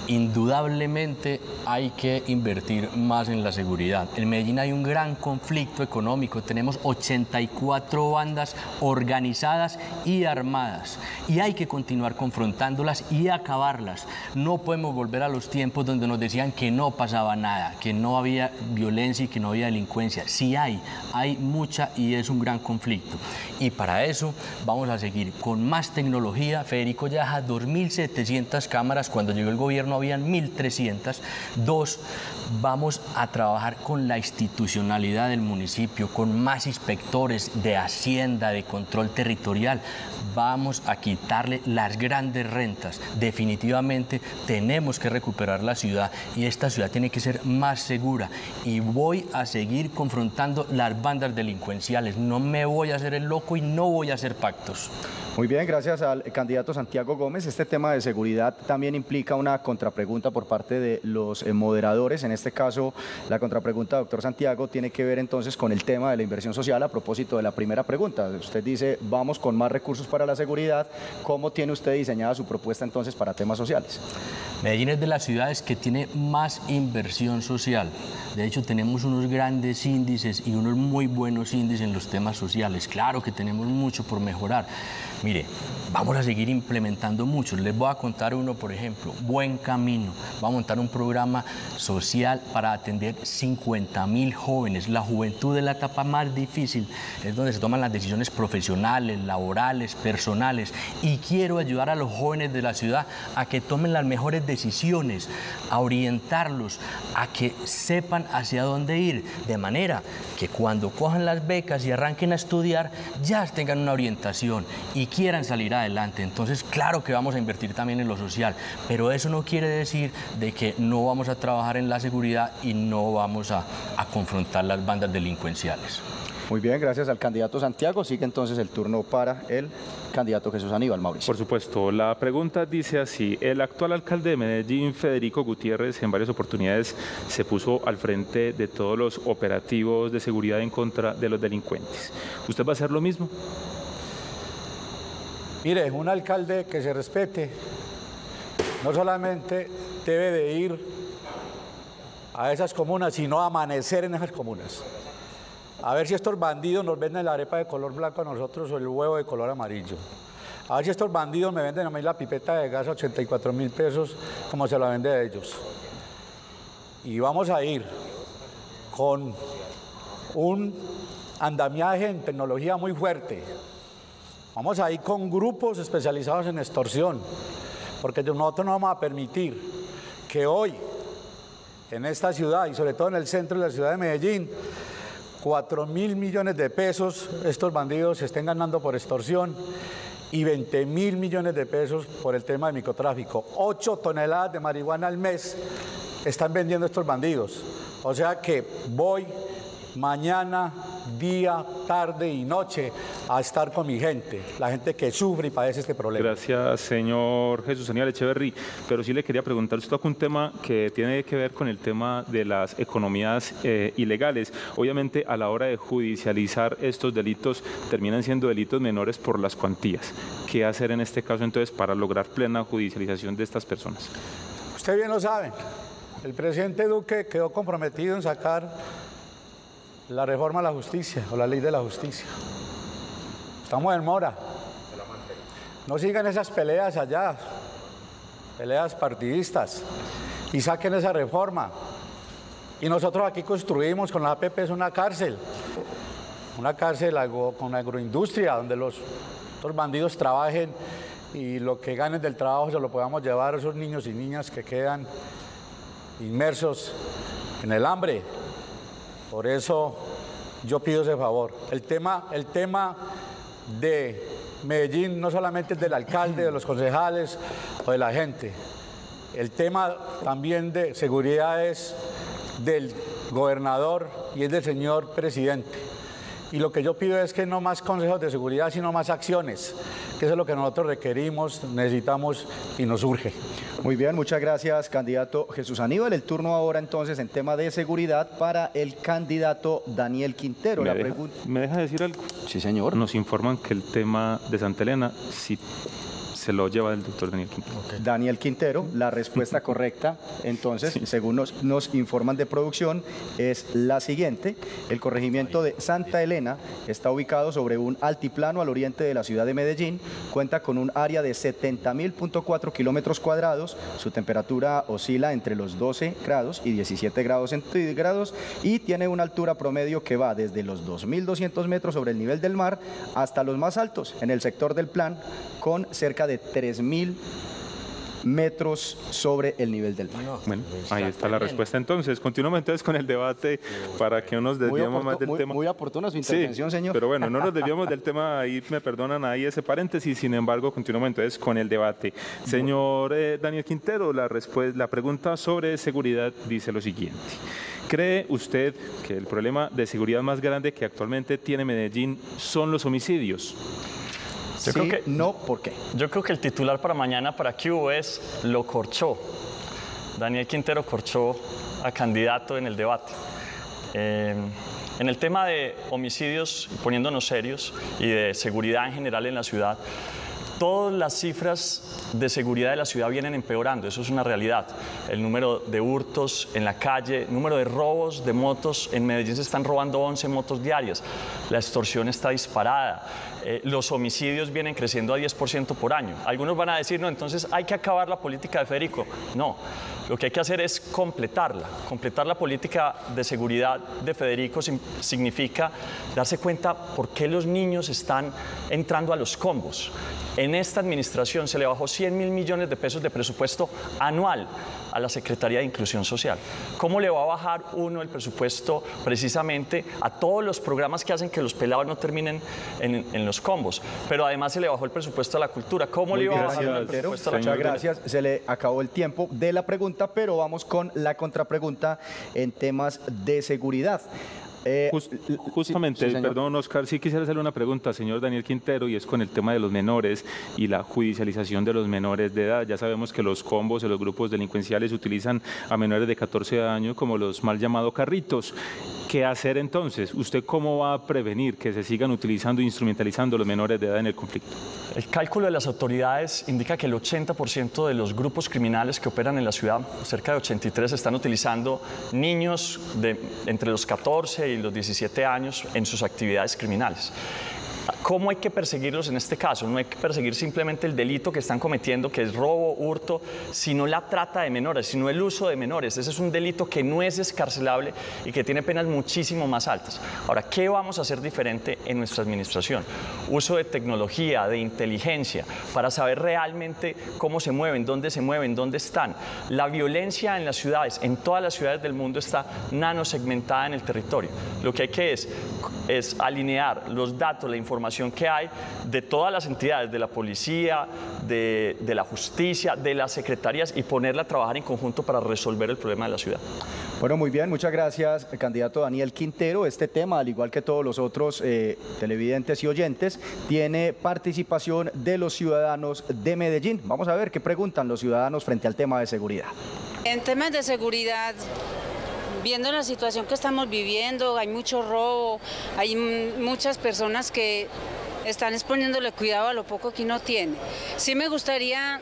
Indudablemente hay que invertir más en la seguridad. En Medellín hay un gran conflicto económico, tenemos ochenta y cuatro bandas organizadas y armadas y hay que continuar confrontándolas y acabarlas. No podemos volver a los tiempos donde nos decían que no pasaba nada, que no había violencia y que no había delincuencia. Sí hay, hay mucha y es un gran conflicto. Y para eso vamos a seguir con más tecnología. Federico ya deja dos mil setecientas cámaras, cuando llegó el gobierno habían mil trescientas. Dos, vamos a trabajar con la institucionalidad del municipio, con más inspectores de Hacienda, de control territorial. Vamos a quitarle las grandes rentas. Definitivamente tenemos que recuperar la ciudad y esta ciudad tiene que ser más segura. Y voy a seguir confrontando las bandas delincuenciales. No me voy a hacer el loco y no voy a hacer pactos. Muy bien, gracias al candidato Santiago Gómez. Este tema de seguridad también implica una contrapregunta por parte de los eh, moderadores. En este caso, la contrapregunta, doctor Santiago, tiene que ver entonces con el tema de la inversión social a propósito de la primera pregunta. Usted dice, vamos con más recursos para la seguridad. ¿Cómo tiene usted diseñada su propuesta entonces para temas sociales? Medellín es de las ciudades que tiene más inversión social. De hecho, tenemos unos grandes índices y unos muy buenos índices en los temas sociales. Claro que tenemos mucho por mejorar. Mire, vamos a seguir implementando muchos. Les voy a contar uno, por ejemplo, Buen Camino. Va a montar un programa social para atender cincuenta mil jóvenes. La juventud es la etapa más difícil, es donde se toman las decisiones profesionales, laborales, personales. Y quiero ayudar a los jóvenes de la ciudad a que tomen las mejores decisiones, a orientarlos, a que sepan hacia dónde ir, de manera que cuando cojan las becas y arranquen a estudiar, ya tengan una orientación y quieran salir adelante. Entonces, claro que vamos a invertir también en lo social, pero eso no quiere decir de que no vamos a trabajar en la seguridad y no vamos a, a confrontar las bandas delincuenciales. Muy bien, gracias al candidato Santiago. Sigue entonces el turno para el candidato Jesús Aníbal. Mauricio. Por supuesto, la pregunta dice así: el actual alcalde de Medellín, Federico Gutiérrez, en varias oportunidades se puso al frente de todos los operativos de seguridad en contra de los delincuentes. ¿Usted va a hacer lo mismo? Mire, un alcalde que se respete no solamente debe de ir a esas comunas, sino a amanecer en esas comunas. A ver si estos bandidos nos venden la arepa de color blanco a nosotros o el huevo de color amarillo. A ver si estos bandidos me venden a mí la pipeta de gas a ochenta y cuatro mil pesos como se la vende a ellos. Y vamos a ir con un andamiaje en tecnología muy fuerte. Vamos a ir con grupos especializados en extorsión, porque nosotros no vamos a permitir que hoy, en esta ciudad y sobre todo en el centro de la ciudad de Medellín, cuatro mil millones de pesos estos bandidos se estén ganando por extorsión y veinte mil millones de pesos por el tema de microtráfico. ocho toneladas de marihuana al mes están vendiendo estos bandidos. O sea que voy mañana, día, tarde y noche a estar con mi gente, la gente que sufre y padece este problema. Gracias, señor Jesús Aníbal Echeverry. Pero sí le quería preguntar, usted toca un tema que tiene que ver con el tema de las economías eh, ilegales. Obviamente, a la hora de judicializar estos delitos, terminan siendo delitos menores por las cuantías. ¿Qué hacer en este caso, entonces, para lograr plena judicialización de estas personas? Usted bien lo sabe, el presidente Duque quedó comprometido en sacar la reforma a la justicia o la ley de la justicia. Estamos en mora. No sigan esas peleas allá, peleas partidistas, y saquen esa reforma. Y nosotros aquí construimos con la A P P una cárcel, una cárcel agro, con agroindustria, donde los, los bandidos trabajen y lo que ganen del trabajo se lo podamos llevar a esos niños y niñas que quedan inmersos en el hambre. Por eso yo pido ese favor. El tema, el tema de Medellín no solamente es del alcalde, de los concejales o de la gente. El tema también de seguridad es del gobernador y es del señor presidente. Y lo que yo pido es que no más consejos de seguridad, sino más acciones, que eso es lo que nosotros requerimos, necesitamos y nos urge. Muy bien, muchas gracias, candidato Jesús Aníbal. El turno ahora entonces en tema de seguridad para el candidato Daniel Quintero. ¿Me, La deja, pregunta... ¿Me deja decir algo? Sí, señor. Nos informan que el tema de Santa Elena sí se lo lleva el doctor Daniel Quintero. Okay. Daniel Quintero, la respuesta correcta, entonces, sí. según nos, nos informan de producción, es la siguiente. El corregimiento de Santa Elena está ubicado sobre un altiplano al oriente de la ciudad de Medellín, cuenta con un área de setenta mil punto cuatro kilómetros cuadrados, su temperatura oscila entre los doce grados y diecisiete grados centígrados y tiene una altura promedio que va desde los dos mil doscientos metros sobre el nivel del mar hasta los más altos en el sector del Plan, con cerca de tres mil metros sobre el nivel del mar. Bueno, ahí está la respuesta. Entonces, continuamos entonces con el debate para que no nos desviemos más del muy, tema. Muy oportuna su intervención, sí, señor. Pero bueno, no nos desviamos del tema, ahí me perdonan ahí ese paréntesis, sin embargo, continuamos entonces con el debate. Señor eh, Daniel Quintero, la, la pregunta sobre seguridad dice lo siguiente. ¿Cree usted que el problema de seguridad más grande que actualmente tiene Medellín son los homicidios? Yo sí, creo que, no, ¿por qué? Yo creo que el titular para mañana para Q es lo corchó. Daniel Quintero corchó a candidato en el debate. Eh, en el tema de homicidios, poniéndonos serios, y de seguridad en general en la ciudad, todas las cifras de seguridad de la ciudad vienen empeorando, eso es una realidad. El número de hurtos en la calle, el número de robos de motos, en Medellín se están robando once motos diarias, la extorsión está disparada, eh, los homicidios vienen creciendo a diez por ciento por año. Algunos van a decir, no, entonces hay que acabar la política de Federico. No, lo que hay que hacer es completarla. Completar la política de seguridad de Federico significa darse cuenta por qué los niños están entrando a los combos. En esta administración se le bajó cien mil millones de pesos de presupuesto anual a la Secretaría de Inclusión Social. ¿Cómo le va a bajar uno el presupuesto precisamente a todos los programas que hacen que los pelados no terminen en, en los combos? Pero además se le bajó el presupuesto a la cultura. ¿Cómo le iba a bajar el presupuesto a la cultura? Muchas gracias. Se le acabó el tiempo de la pregunta, pero vamos con la contrapregunta en temas de seguridad. Eh, Just, justamente, sí, sí, perdón, Oscar, sí quisiera hacerle una pregunta, señor Daniel Quintero, y es con el tema de los menores y la judicialización de los menores de edad. Ya sabemos que los combos y los grupos delincuenciales utilizan a menores de catorce años como los mal llamados carritos. ¿Qué hacer entonces? ¿Usted cómo va a prevenir que se sigan utilizando e instrumentalizando los menores de edad en el conflicto? El cálculo de las autoridades indica que el ochenta por ciento de los grupos criminales que operan en la ciudad, cerca de ochenta y tres, están utilizando niños de entre los catorce y los diecisiete años en sus actividades criminales. ¿Cómo hay que perseguirlos en este caso? No hay que perseguir simplemente el delito que están cometiendo, que es robo, hurto, sino la trata de menores, sino el uso de menores. Ese es un delito que no es escarcelable y que tiene penas muchísimo más altas. Ahora, ¿qué vamos a hacer diferente en nuestra administración? Uso de tecnología, de inteligencia, para saber realmente cómo se mueven, dónde se mueven, dónde están. La violencia en las ciudades, en todas las ciudades del mundo, está nanosegmentada en el territorio. Lo que hay que es, es alinear los datos, la información información que hay de todas las entidades, de la policía, de, de la justicia, de las secretarías, y ponerla a trabajar en conjunto para resolver el problema de la ciudad. Bueno, muy bien, muchas gracias, candidato Daniel Quintero. Este tema, al igual que todos los otros eh, televidentes y oyentes, tiene participación de los ciudadanos de Medellín. Vamos a ver qué preguntan los ciudadanos frente al tema de seguridad. En temas de seguridad, viendo la situación que estamos viviendo, hay mucho robo, hay muchas personas que están exponiéndole cuidado a lo poco que uno tiene. Sí me gustaría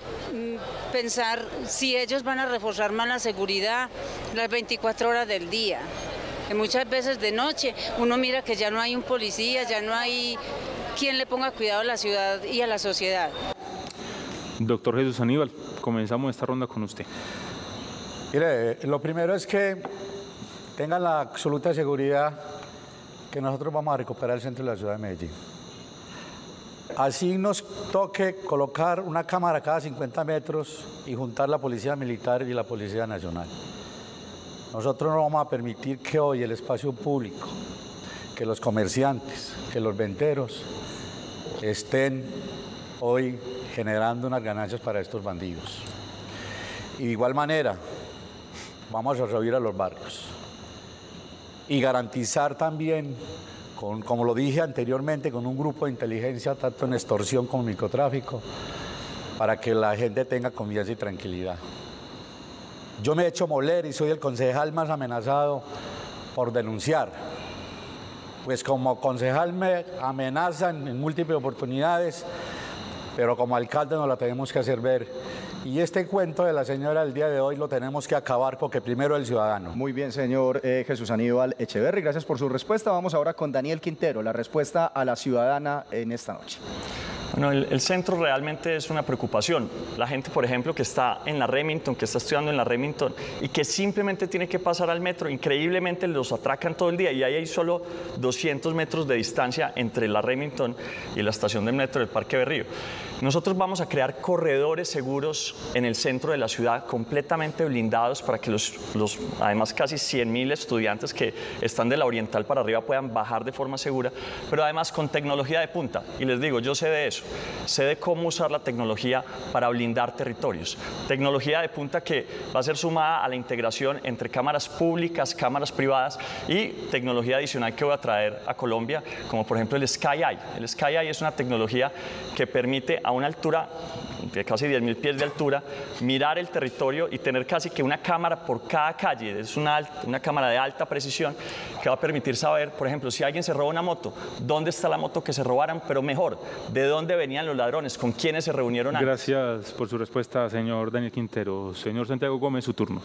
pensar si ellos van a reforzar más la seguridad las veinticuatro horas del día. Que muchas veces de noche uno mira que ya no hay un policía, ya no hay quien le ponga cuidado a la ciudad y a la sociedad. Doctor Jesús Aníbal, comenzamos esta ronda con usted. Mire, lo primero es que tengan la absoluta seguridad que nosotros vamos a recuperar el centro de la ciudad de Medellín. Así nos toque colocar una cámara cada cincuenta metros y juntar la policía militar y la policía nacional. Nosotros no vamos a permitir que hoy el espacio público, que los comerciantes, que los venteros estén hoy generando unas ganancias para estos bandidos. Y de igual manera, vamos a rehuir a los barrios. Y garantizar también, con, como lo dije anteriormente, con un grupo de inteligencia, tanto en extorsión como en microtráfico, para que la gente tenga confianza y tranquilidad. Yo me he hecho moler y soy el concejal más amenazado por denunciar. Pues como concejal me amenazan en múltiples oportunidades pero como alcalde nos la tenemos que hacer ver. Y este cuento de la señora del día de hoy lo tenemos que acabar porque primero el ciudadano. Muy bien, señor eh, Jesús Aníbal Echeverry, gracias por su respuesta. Vamos ahora con Daniel Quintero, la respuesta a la ciudadana en esta noche. Bueno, el, el centro realmente es una preocupación. La gente, por ejemplo, que está en la Remington, que está estudiando en la Remington y que simplemente tiene que pasar al metro, increíblemente los atracan todo el día y ahí hay solo doscientos metros de distancia entre la Remington y la estación del metro del Parque Berrío. Nosotros vamos a crear corredores seguros en el centro de la ciudad, completamente blindados para que los, los además casi cien mil estudiantes que están de la Oriental para arriba puedan bajar de forma segura, pero además con tecnología de punta. Y les digo, yo sé de eso, sé de cómo usar la tecnología para blindar territorios. Tecnología de punta que va a ser sumada a la integración entre cámaras públicas, cámaras privadas y tecnología adicional que voy a traer a Colombia, como por ejemplo el Sky Eye. El Sky Eye es una tecnología que permite a una altura de casi diez mil pies de altura, mirar el territorio y tener casi que una cámara por cada calle. Es una, una cámara de alta precisión que va a permitir saber, por ejemplo, si alguien se roba una moto, dónde está la moto que se robaran, pero mejor, de dónde venían los ladrones, con quiénes se reunieron antes. Gracias por su respuesta, señor Daniel Quintero. Señor Santiago Gómez, su turno.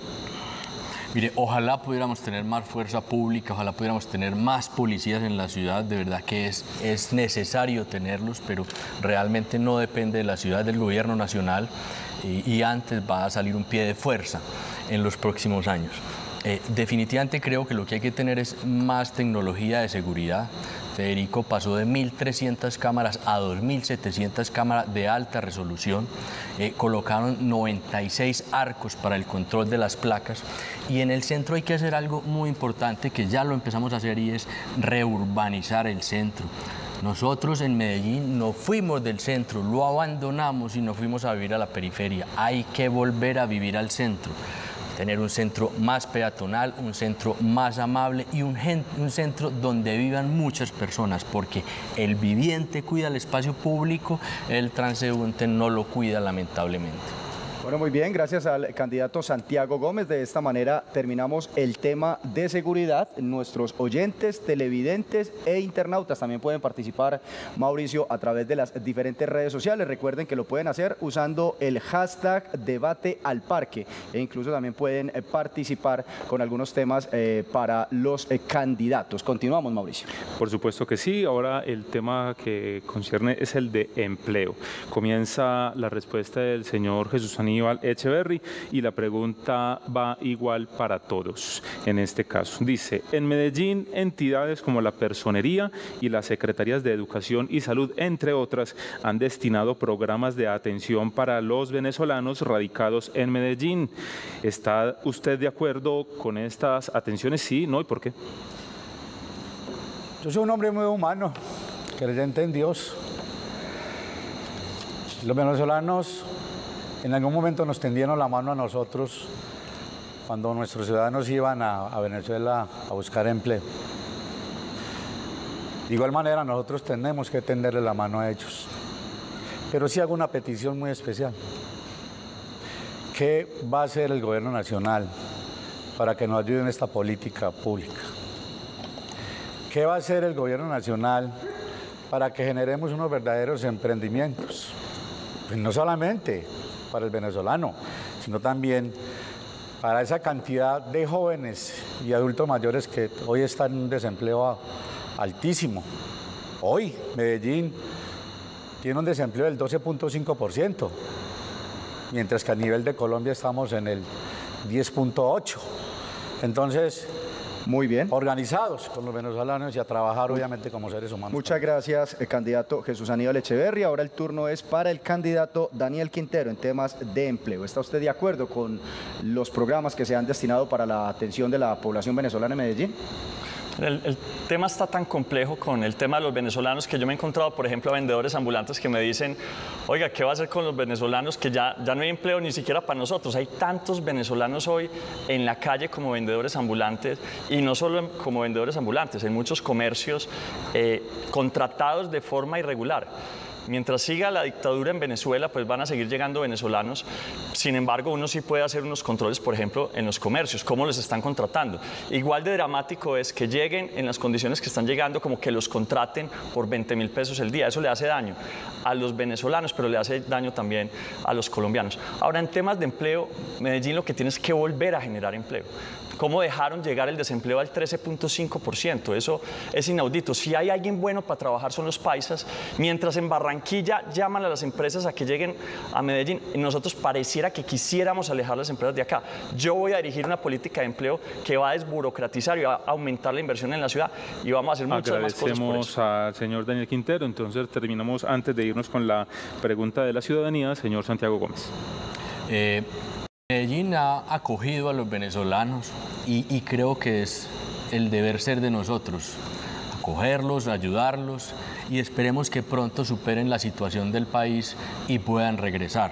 Mire, ojalá pudiéramos tener más fuerza pública, ojalá pudiéramos tener más policías en la ciudad, de verdad que es, es necesario tenerlos, pero realmente no depende de la ciudad, del gobierno nacional y, y antes va a salir un pie de fuerza en los próximos años. Eh, definitivamente creo que lo que hay que tener es más tecnología de seguridad. Federico pasó de mil trescientas cámaras a dos mil setecientas cámaras de alta resolución, eh, colocaron noventa y seis arcos para el control de las placas y en el centro hay que hacer algo muy importante que ya lo empezamos a hacer y es reurbanizar el centro. Nosotros en Medellín no fuimos del centro, lo abandonamos y nos fuimos a vivir a la periferia. Hay que volver a vivir al centro. Tener un centro más peatonal, un centro más amable y un, un centro donde vivan muchas personas, porque el viviente cuida el espacio público, el transeúnte no lo cuida lamentablemente. Bueno, muy bien, gracias al candidato Santiago Gómez. De esta manera terminamos el tema de seguridad. Nuestros oyentes, televidentes e internautas también pueden participar, Mauricio, a través de las diferentes redes sociales. Recuerden que lo pueden hacer usando el hashtag debate al parque e incluso también pueden participar con algunos temas eh, para los eh, candidatos. Continuamos, Mauricio. Por supuesto que sí. Ahora el tema que concierne es el de empleo. Comienza la respuesta del señor Jesús Aníbal Echeverry y la pregunta va igual para todos en este caso. Dice, en Medellín, entidades como la Personería y las Secretarías de Educación y Salud, entre otras, han destinado programas de atención para los venezolanos radicados en Medellín. ¿Está usted de acuerdo con estas atenciones? Sí, ¿no? ¿Y por qué? Yo soy un hombre muy humano, creyente en Dios. Los venezolanos en algún momento nos tendieron la mano a nosotros cuando nuestros ciudadanos iban a, a Venezuela a buscar empleo. De igual manera, nosotros tenemos que tenderle la mano a ellos. Pero sí hago una petición muy especial. ¿Qué va a hacer el gobierno nacional para que nos ayude en esta política pública? ¿Qué va a hacer el gobierno nacional para que generemos unos verdaderos emprendimientos? Pues no solamente para el venezolano, sino también para esa cantidad de jóvenes y adultos mayores que hoy están en un desempleo altísimo. Hoy Medellín tiene un desempleo del doce punto cinco por ciento, mientras que a nivel de Colombia estamos en el diez punto ocho por ciento. Entonces, muy bien. Organizados con los venezolanos y a trabajar obviamente como seres humanos. Muchas gracias, eh, candidato Jesús Aníbal Echeverry. Ahora el turno es para el candidato Daniel Quintero en temas de empleo. ¿Está usted de acuerdo con los programas que se han destinado para la atención de la población venezolana en Medellín? El, el tema está tan complejo con el tema de los venezolanos que yo me he encontrado, por ejemplo, a vendedores ambulantes que me dicen, oiga, ¿qué va a hacer con los venezolanos que ya, ya no hay empleo ni siquiera para nosotros? Hay tantos venezolanos hoy en la calle como vendedores ambulantes y no solo como vendedores ambulantes, en muchos comercios eh, contratados de forma irregular. Mientras siga la dictadura en Venezuela, pues van a seguir llegando venezolanos. Sin embargo, uno sí puede hacer unos controles, por ejemplo, en los comercios, cómo los están contratando. Igual de dramático es que lleguen en las condiciones que están llegando, como que los contraten por veinte mil pesos el día. Eso le hace daño a los venezolanos, pero le hace daño también a los colombianos. Ahora, en temas de empleo, Medellín lo que tiene es que volver a generar empleo. ¿Cómo dejaron llegar el desempleo al trece punto cinco por ciento? Eso es inaudito. Si hay alguien bueno para trabajar son los paisas, mientras en Barranquilla llaman a las empresas a que lleguen a Medellín, y nosotros pareciera que quisiéramos alejar las empresas de acá. Yo voy a dirigir una política de empleo que va a desburocratizar y va a aumentar la inversión en la ciudad y vamos a hacer muchas más cosas por eso. Agradecemos al señor Daniel Quintero. Entonces terminamos antes de irnos con la pregunta de la ciudadanía, señor Santiago Gómez. Eh, Medellín ha acogido a los venezolanos y, y creo que es el deber ser de nosotros, acogerlos, ayudarlos y esperemos que pronto superen la situación del país y puedan regresar.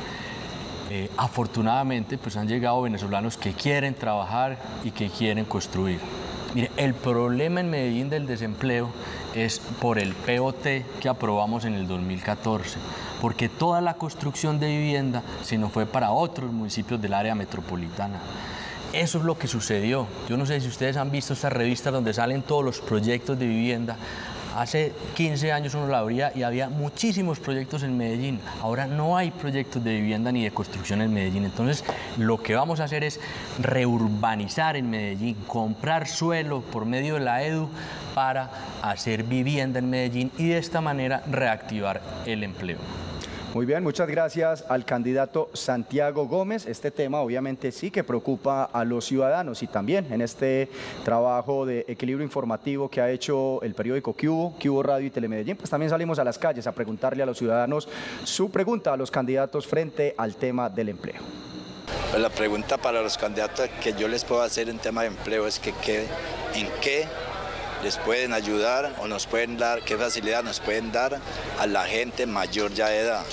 Eh, afortunadamente, pues han llegado venezolanos que quieren trabajar y que quieren construir. Mire, el problema en Medellín del desempleo es por el P O T que aprobamos en el dos mil catorce, porque toda la construcción de vivienda se nos fue para otros municipios del área metropolitana. Eso es lo que sucedió. Yo no sé si ustedes han visto estas revistas donde salen todos los proyectos de vivienda. Hace quince años uno la abría y había muchísimos proyectos en Medellín. Ahora no hay proyectos de vivienda ni de construcción en Medellín. Entonces, lo que vamos a hacer es reurbanizar en Medellín, comprar suelo por medio de la E D U para hacer vivienda en Medellín y de esta manera reactivar el empleo. Muy bien, muchas gracias al candidato Santiago Gómez. Este tema obviamente sí que preocupa a los ciudadanos y también en este trabajo de equilibrio informativo que ha hecho el periódico Cubo, Cubo Radio y Telemedellín, pues también salimos a las calles a preguntarle a los ciudadanos su pregunta a los candidatos frente al tema del empleo. Pues la pregunta para los candidatos que yo les puedo hacer en tema de empleo es que, que en qué les pueden ayudar o nos pueden dar, qué facilidad nos pueden dar a la gente mayor ya de edad.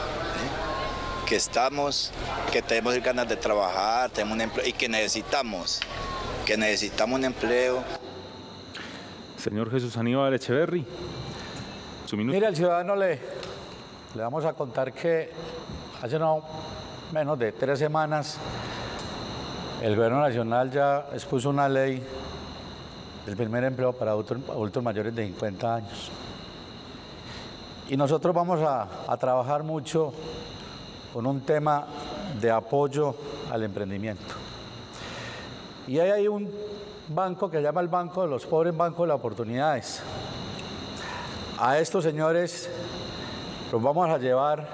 ¿Sí? Que estamos, que tenemos ganas de trabajar, tenemos un empleo y que necesitamos, que necesitamos un empleo. Señor Jesús Aníbal Echeverry, su minuto. Mire, al ciudadano le, le vamos a contar que hace no menos de tres semanas el gobierno nacional ya expuso una ley el primer empleo para adultos, adultos mayores de cincuenta años. Y nosotros vamos a, a trabajar mucho con un tema de apoyo al emprendimiento. Y ahí hay un banco que se llama el Banco de los Pobres, Banco de las Oportunidades. A estos señores los vamos a llevar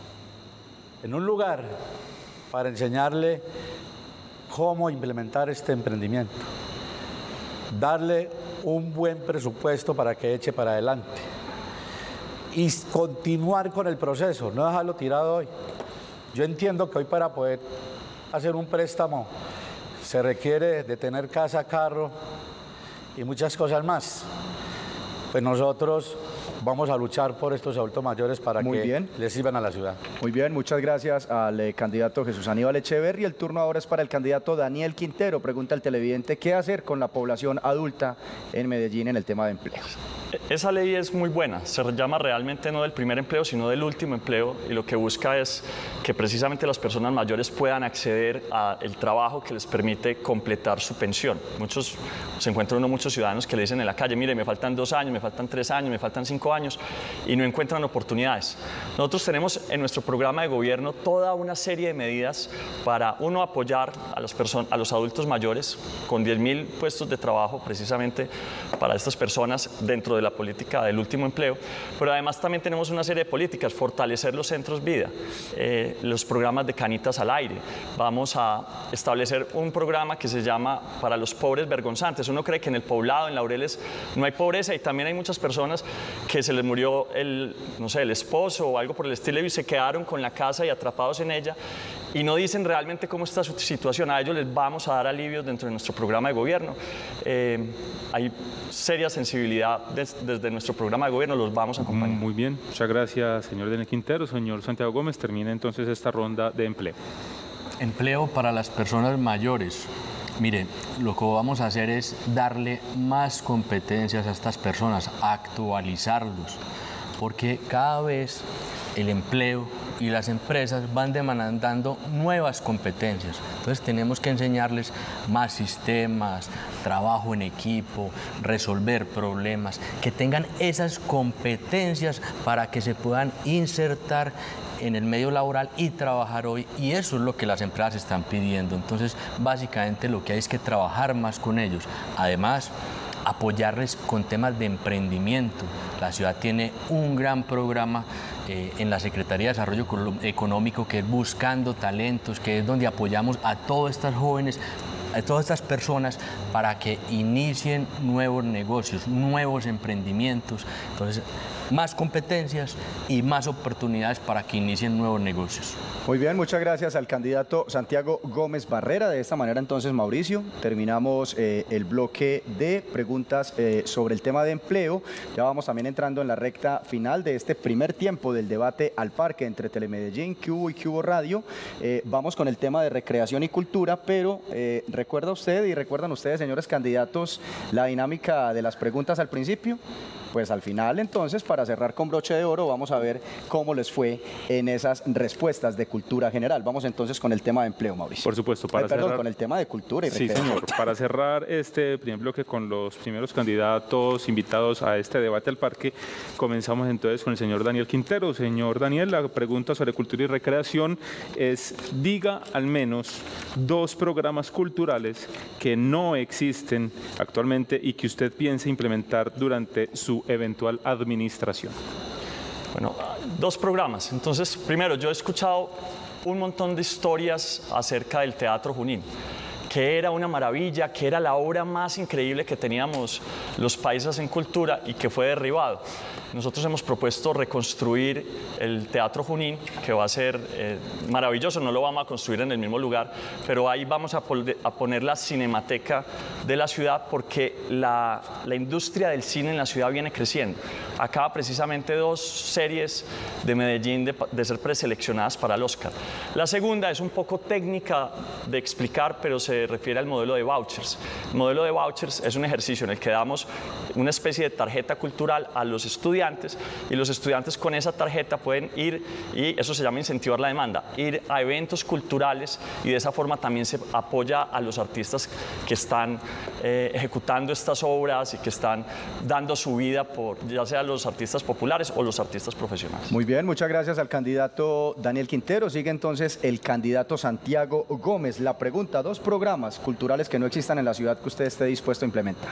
en un lugar para enseñarle cómo implementar este emprendimiento. Darle un buen presupuesto para que eche para adelante y continuar con el proceso, no dejarlo tirado hoy. Yo entiendo que hoy para poder hacer un préstamo se requiere de tener casa, carro y muchas cosas más. Pues nosotros vamos a luchar por estos adultos mayores para Muy que bien. les sirvan a la ciudad. Muy bien, muchas gracias al eh, candidato Jesús Aníbal Echeverry. El turno ahora es para el candidato Daniel Quintero. Pregunta al televidente, ¿qué hacer con la población adulta en Medellín en el tema de empleo? Esa ley es muy buena, se llama realmente no del primer empleo, sino del último empleo, y lo que busca es que precisamente las personas mayores puedan acceder al trabajo que les permite completar su pensión. Muchos, se encuentra uno muchos ciudadanos que le dicen en la calle, mire, me faltan dos años, me faltan tres años, me faltan cinco años, y no encuentran oportunidades. Nosotros tenemos en nuestro programa de gobierno toda una serie de medidas para, uno, apoyar a, las personas, a los adultos mayores con diez mil puestos de trabajo precisamente para estas personas dentro de de la política del último empleo, pero además también tenemos una serie de políticas, fortalecer los centros vida, eh, los programas de canitas al aire. Vamos a establecer un programa que se llama para los pobres vergonzantes. Uno cree que en el Poblado, en Laureles, no hay pobreza y también hay muchas personas que se les murió el, no sé, el esposo o algo por el estilo y se quedaron con la casa y atrapados en ella y no dicen realmente cómo está su situación. A ellos les vamos a dar alivios dentro de nuestro programa de gobierno. Eh, hay seria sensibilidad des, desde nuestro programa de gobierno, los vamos a acompañar. Muy bien, muchas gracias, señor Daniel Quintero. Señor Santiago Gómez, termina entonces esta ronda de empleo. Empleo para las personas mayores. Mire, lo que vamos a hacer es darle más competencias a estas personas, actualizarlos. porque cada vez el empleo y las empresas van demandando nuevas competencias. Entonces tenemos que enseñarles más sistemas, trabajo en equipo, resolver problemas, que tengan esas competencias para que se puedan insertar en el medio laboral y trabajar hoy, y eso es lo que las empresas están pidiendo. Entonces, básicamente lo que hay es que trabajar más con ellos. Además, apoyarles con temas de emprendimiento. La ciudad tiene un gran programa eh, en la Secretaría de Desarrollo Económico, que es Buscando Talentos, que es donde apoyamos a todas estas jóvenes, a todas estas personas para que inicien nuevos negocios, nuevos emprendimientos. Entonces, más competencias y más oportunidades para que inicien nuevos negocios. Muy bien, muchas gracias al candidato Santiago Gómez Barrera. De esta manera, entonces, Mauricio, terminamos eh, el bloque de preguntas eh, sobre el tema de empleo. Ya vamos también entrando en la recta final de este primer tiempo del debate al parque entre Telemedellín, Cubo y Cubo Radio. Eh, vamos con el tema de recreación y cultura, pero eh, ¿recuerda usted y recuerdan ustedes, señores candidatos, la dinámica de las preguntas al principio? Pues al final, entonces, para cerrar con broche de oro, vamos a ver cómo les fue en esas respuestas de cultura general. Vamos entonces con el tema de empleo, Mauricio. Por supuesto, para Ay, perdón, cerrar... con el tema de cultura y Sí, señor. Para cerrar este primer bloque con los primeros candidatos invitados a este debate al parque, comenzamos entonces con el señor Daniel Quintero. Señor Daniel, la pregunta sobre cultura y recreación es, diga al menos dos programas culturales que no existen actualmente y que usted piensa implementar durante su eventual administración. Bueno, dos programas. Entonces, primero, yo he escuchado un montón de historias acerca del Teatro Junín, que era una maravilla, que era la obra más increíble que teníamos los paisas en cultura y que fue derribado. Nosotros hemos propuesto reconstruir el Teatro Junín, que va a ser eh, maravilloso, no lo vamos a construir en el mismo lugar, pero ahí vamos a, a poner la cinemateca de la ciudad, porque la, la industria del cine en la ciudad viene creciendo. Acaba precisamente dos series de Medellín de, de ser preseleccionadas para el Oscar. La segunda es un poco técnica de explicar, pero se refiere al modelo de vouchers. El modelo de vouchers es un ejercicio en el que damos una especie de tarjeta cultural a los estudiantes, y los estudiantes con esa tarjeta pueden ir, y eso se llama incentivar la demanda, ir a eventos culturales, y de esa forma también se apoya a los artistas que están eh, ejecutando estas obras y que están dando su vida por, ya sea los artistas populares o los artistas profesionales. Muy bien, muchas gracias al candidato Daniel Quintero. Sigue entonces el candidato Santiago Gómez. La pregunta, dos programas culturales que no existan en la ciudad que usted esté dispuesto a implementar.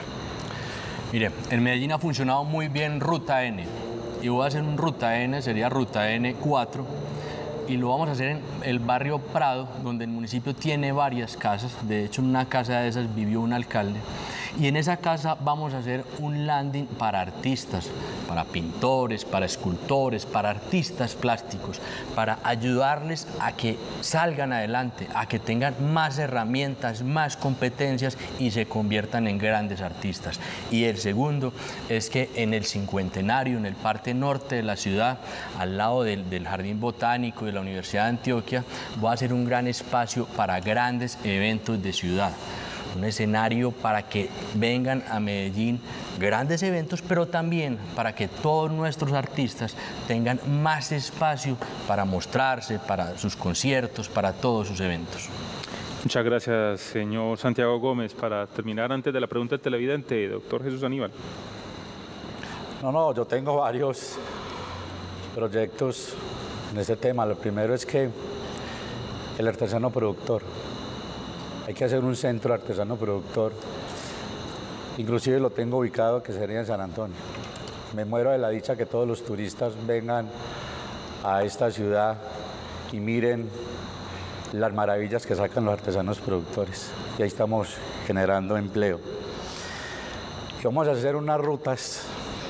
Mire, en Medellín ha funcionado muy bien Ruta N, y voy a hacer un Ruta N, sería Ruta N cuatro, y lo vamos a hacer en el barrio Prado, donde el municipio tiene varias casas. De hecho, en una casa de esas vivió un alcalde, y en esa casa vamos a hacer un landing para artistas, para pintores, para escultores, para artistas plásticos, para ayudarles a que salgan adelante, a que tengan más herramientas, más competencias y se conviertan en grandes artistas. Y el segundo es que en el cincuentenario, en el parte norte de la ciudad, al lado del, del Jardín Botánico de la Universidad de Antioquia, va a ser un gran espacio para grandes eventos de ciudad. Un escenario para que vengan a Medellín grandes eventos, pero también para que todos nuestros artistas tengan más espacio para mostrarse, para sus conciertos, para todos sus eventos. Muchas gracias, señor Santiago Gómez. Para terminar, antes de la pregunta del televidente, doctor Jesús Aníbal. No, no, yo tengo varios proyectos en este tema. Lo primero es que el artesano productor, hay que hacer un centro artesano productor, inclusive lo tengo ubicado, que sería en San Antonio. Me muero de la dicha que todos los turistas vengan a esta ciudad y miren las maravillas que sacan los artesanos productores, y ahí estamos generando empleo. Y vamos a hacer unas rutas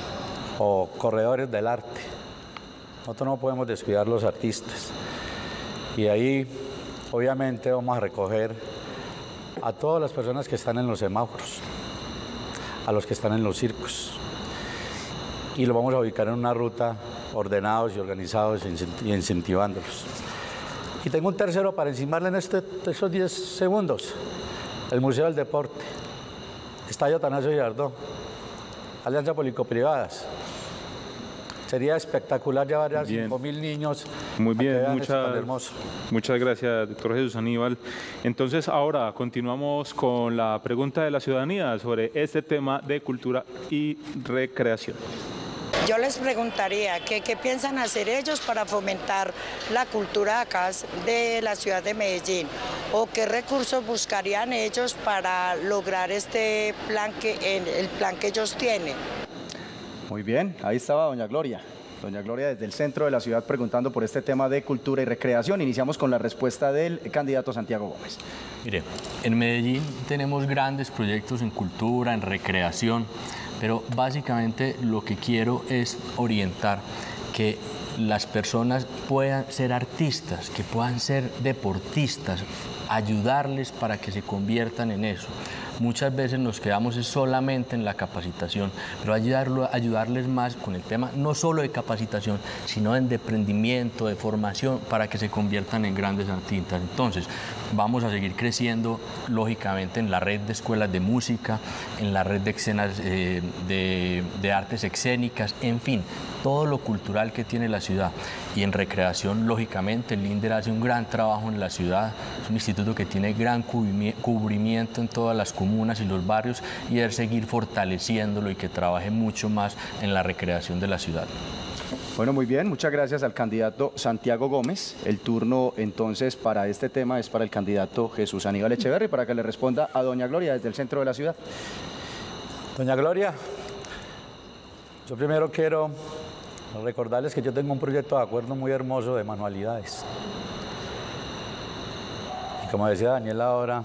o corredores del arte. Nosotros no podemos descuidar los artistas, y ahí obviamente vamos a recoger a todas las personas que están en los semáforos, a los que están en los circos, y lo vamos a ubicar en una ruta ordenados y organizados y incentivándolos. Y tengo un tercero para encimarle en este, estos diez segundos, el Museo del Deporte, Estadio Atanasio Girardot, Alianza Público-Privadas. Sería espectacular llevar a cinco mil niños. Muy bien, muchas, muchas gracias, doctor Jesús Aníbal. Entonces, ahora continuamos con la pregunta de la ciudadanía sobre este tema de cultura y recreación. Yo les preguntaría que, qué piensan hacer ellos para fomentar la cultura acá de la ciudad de Medellín, o qué recursos buscarían ellos para lograr este plan que, el plan que ellos tienen. Muy bien, ahí estaba doña Gloria. Doña Gloria desde el centro de la ciudad preguntando por este tema de cultura y recreación. Iniciamos con la respuesta del candidato Santiago Gómez. Mire, en Medellín tenemos grandes proyectos en cultura, en recreación, pero básicamente lo que quiero es orientar que las personas puedan ser artistas, que puedan ser deportistas, ayudarles para que se conviertan en eso. Muchas veces nos quedamos solamente en la capacitación, pero ayudarlo, ayudarles más con el tema no solo de capacitación, sino en de emprendimiento, de formación, para que se conviertan en grandes artistas. Entonces, vamos a seguir creciendo, lógicamente, en la red de escuelas de música, en la red de escenas eh, de, de artes escénicas, en fin, todo lo cultural que tiene la ciudad. Y en recreación, lógicamente, el INDER hace un gran trabajo en la ciudad, es un instituto que tiene gran cubrimiento en todas las comunas y los barrios, y es seguir fortaleciéndolo y que trabaje mucho más en la recreación de la ciudad. Bueno, muy bien, muchas gracias al candidato Santiago Gómez. El turno entonces para este tema es para el candidato Jesús Aníbal Echeverri, para que le responda a doña Gloria desde el centro de la ciudad. Doña Gloria, yo primero quiero recordarles que yo tengo un proyecto de acuerdo muy hermoso de manualidades. Y como decía Daniel ahora,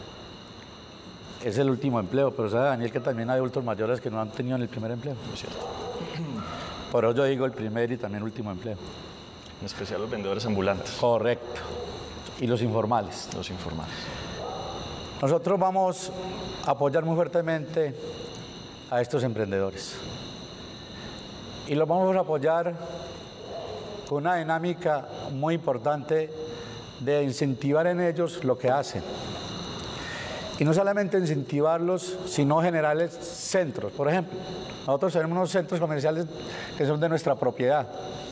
es el último empleo, pero sabe Daniel que también hay adultos mayores que no han tenido el primer empleo. Es cierto. Por eso yo digo el primer y también último empleo. En especial los vendedores ambulantes. Correcto. Y los informales. Los informales. Nosotros vamos a apoyar muy fuertemente a estos emprendedores. Y los vamos a apoyar con una dinámica muy importante de incentivar en ellos lo que hacen. Y no solamente incentivarlos, sino generarles centros. Por ejemplo, nosotros tenemos unos centros comerciales que son de nuestra propiedad.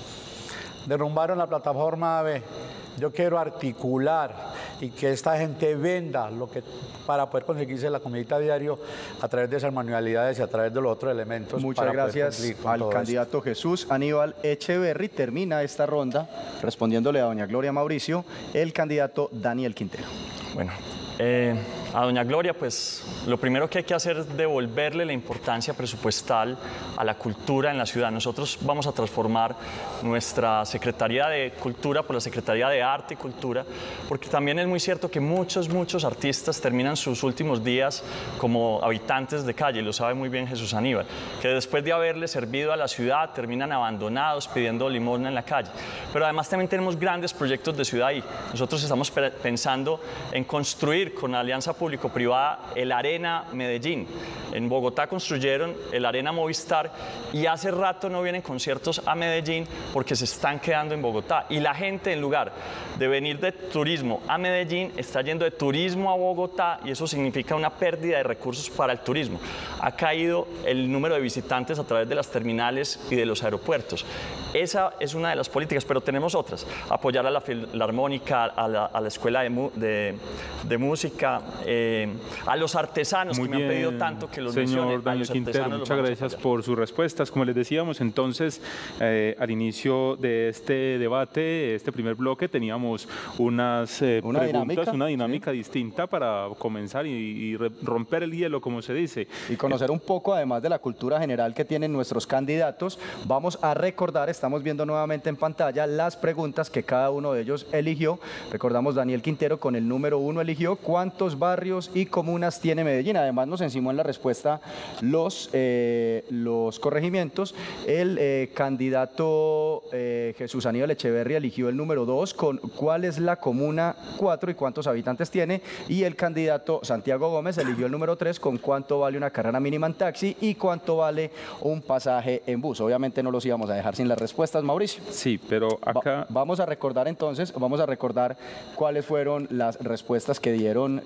Derrumbaron la plataforma A B. Yo quiero articular y que esta gente venda lo que, para poder conseguirse la comidita a diario a través de esas manualidades y a través de los otros elementos. Muchas para gracias al candidato esto. Jesús Aníbal Echeverri. Termina esta ronda respondiéndole a doña Gloria Mauricio, el candidato Daniel Quintero. Bueno, eh, a doña Gloria, pues lo primero que hay que hacer es devolverle la importancia presupuestal a la cultura en la ciudad. Nosotros vamos a transformar nuestra Secretaría de Cultura por la Secretaría de Arte y Cultura, porque también es muy cierto que muchos, muchos artistas terminan sus últimos días como habitantes de calle, y lo sabe muy bien Jesús Aníbal, que después de haberle servido a la ciudad terminan abandonados pidiendo limosna en la calle. Pero además también tenemos grandes proyectos de ciudad ahí. Nosotros estamos pensando en construir con Alianza Público-Privada el Arena Medellín. En Bogotá construyeron el Arena Movistar y hace rato no vienen conciertos a Medellín porque se están quedando en Bogotá. Y la gente, en lugar de venir de turismo a Medellín, está yendo de turismo a Bogotá, y eso significa una pérdida de recursos para el turismo. Ha caído el número de visitantes a través de las terminales y de los aeropuertos. Esa es una de las políticas, pero tenemos otras. Apoyar a la Filarmónica, a la, a la Escuela de, de, de Música, eh, a los artesanos. Muy que bien, me han pedido tanto que los señor Daniel Quintero, muchas gracias por sus respuestas. Como les decíamos, entonces, eh, al inicio de este debate, este primer bloque, teníamos unas eh, una preguntas, dinámica, una dinámica sí. distinta para comenzar y, y romper el hielo, como se dice. Y conocer un poco, además de la cultura general que tienen nuestros candidatos. Vamos a recordar, estamos viendo nuevamente en pantalla las preguntas que cada uno de ellos eligió. Recordamos, Daniel Quintero con el número uno eligió cuántos barrios y comunas tiene Medellín. Además nos encimó en la respuesta los, eh, los corregimientos. El eh, candidato eh, Jesús Aníbal Echeverri eligió el número dos con cuál es la comuna cuatro y cuántos habitantes tiene. Y el candidato Santiago Gómez eligió el número tres con cuánto vale una carrera mínima en taxi y cuánto vale un pasaje en bus. Obviamente no los íbamos a dejar sin las respuestas, Mauricio. Sí, pero acá... Va, vamos a recordar entonces, vamos a recordar cuáles fueron las respuestas que dieron, que dieron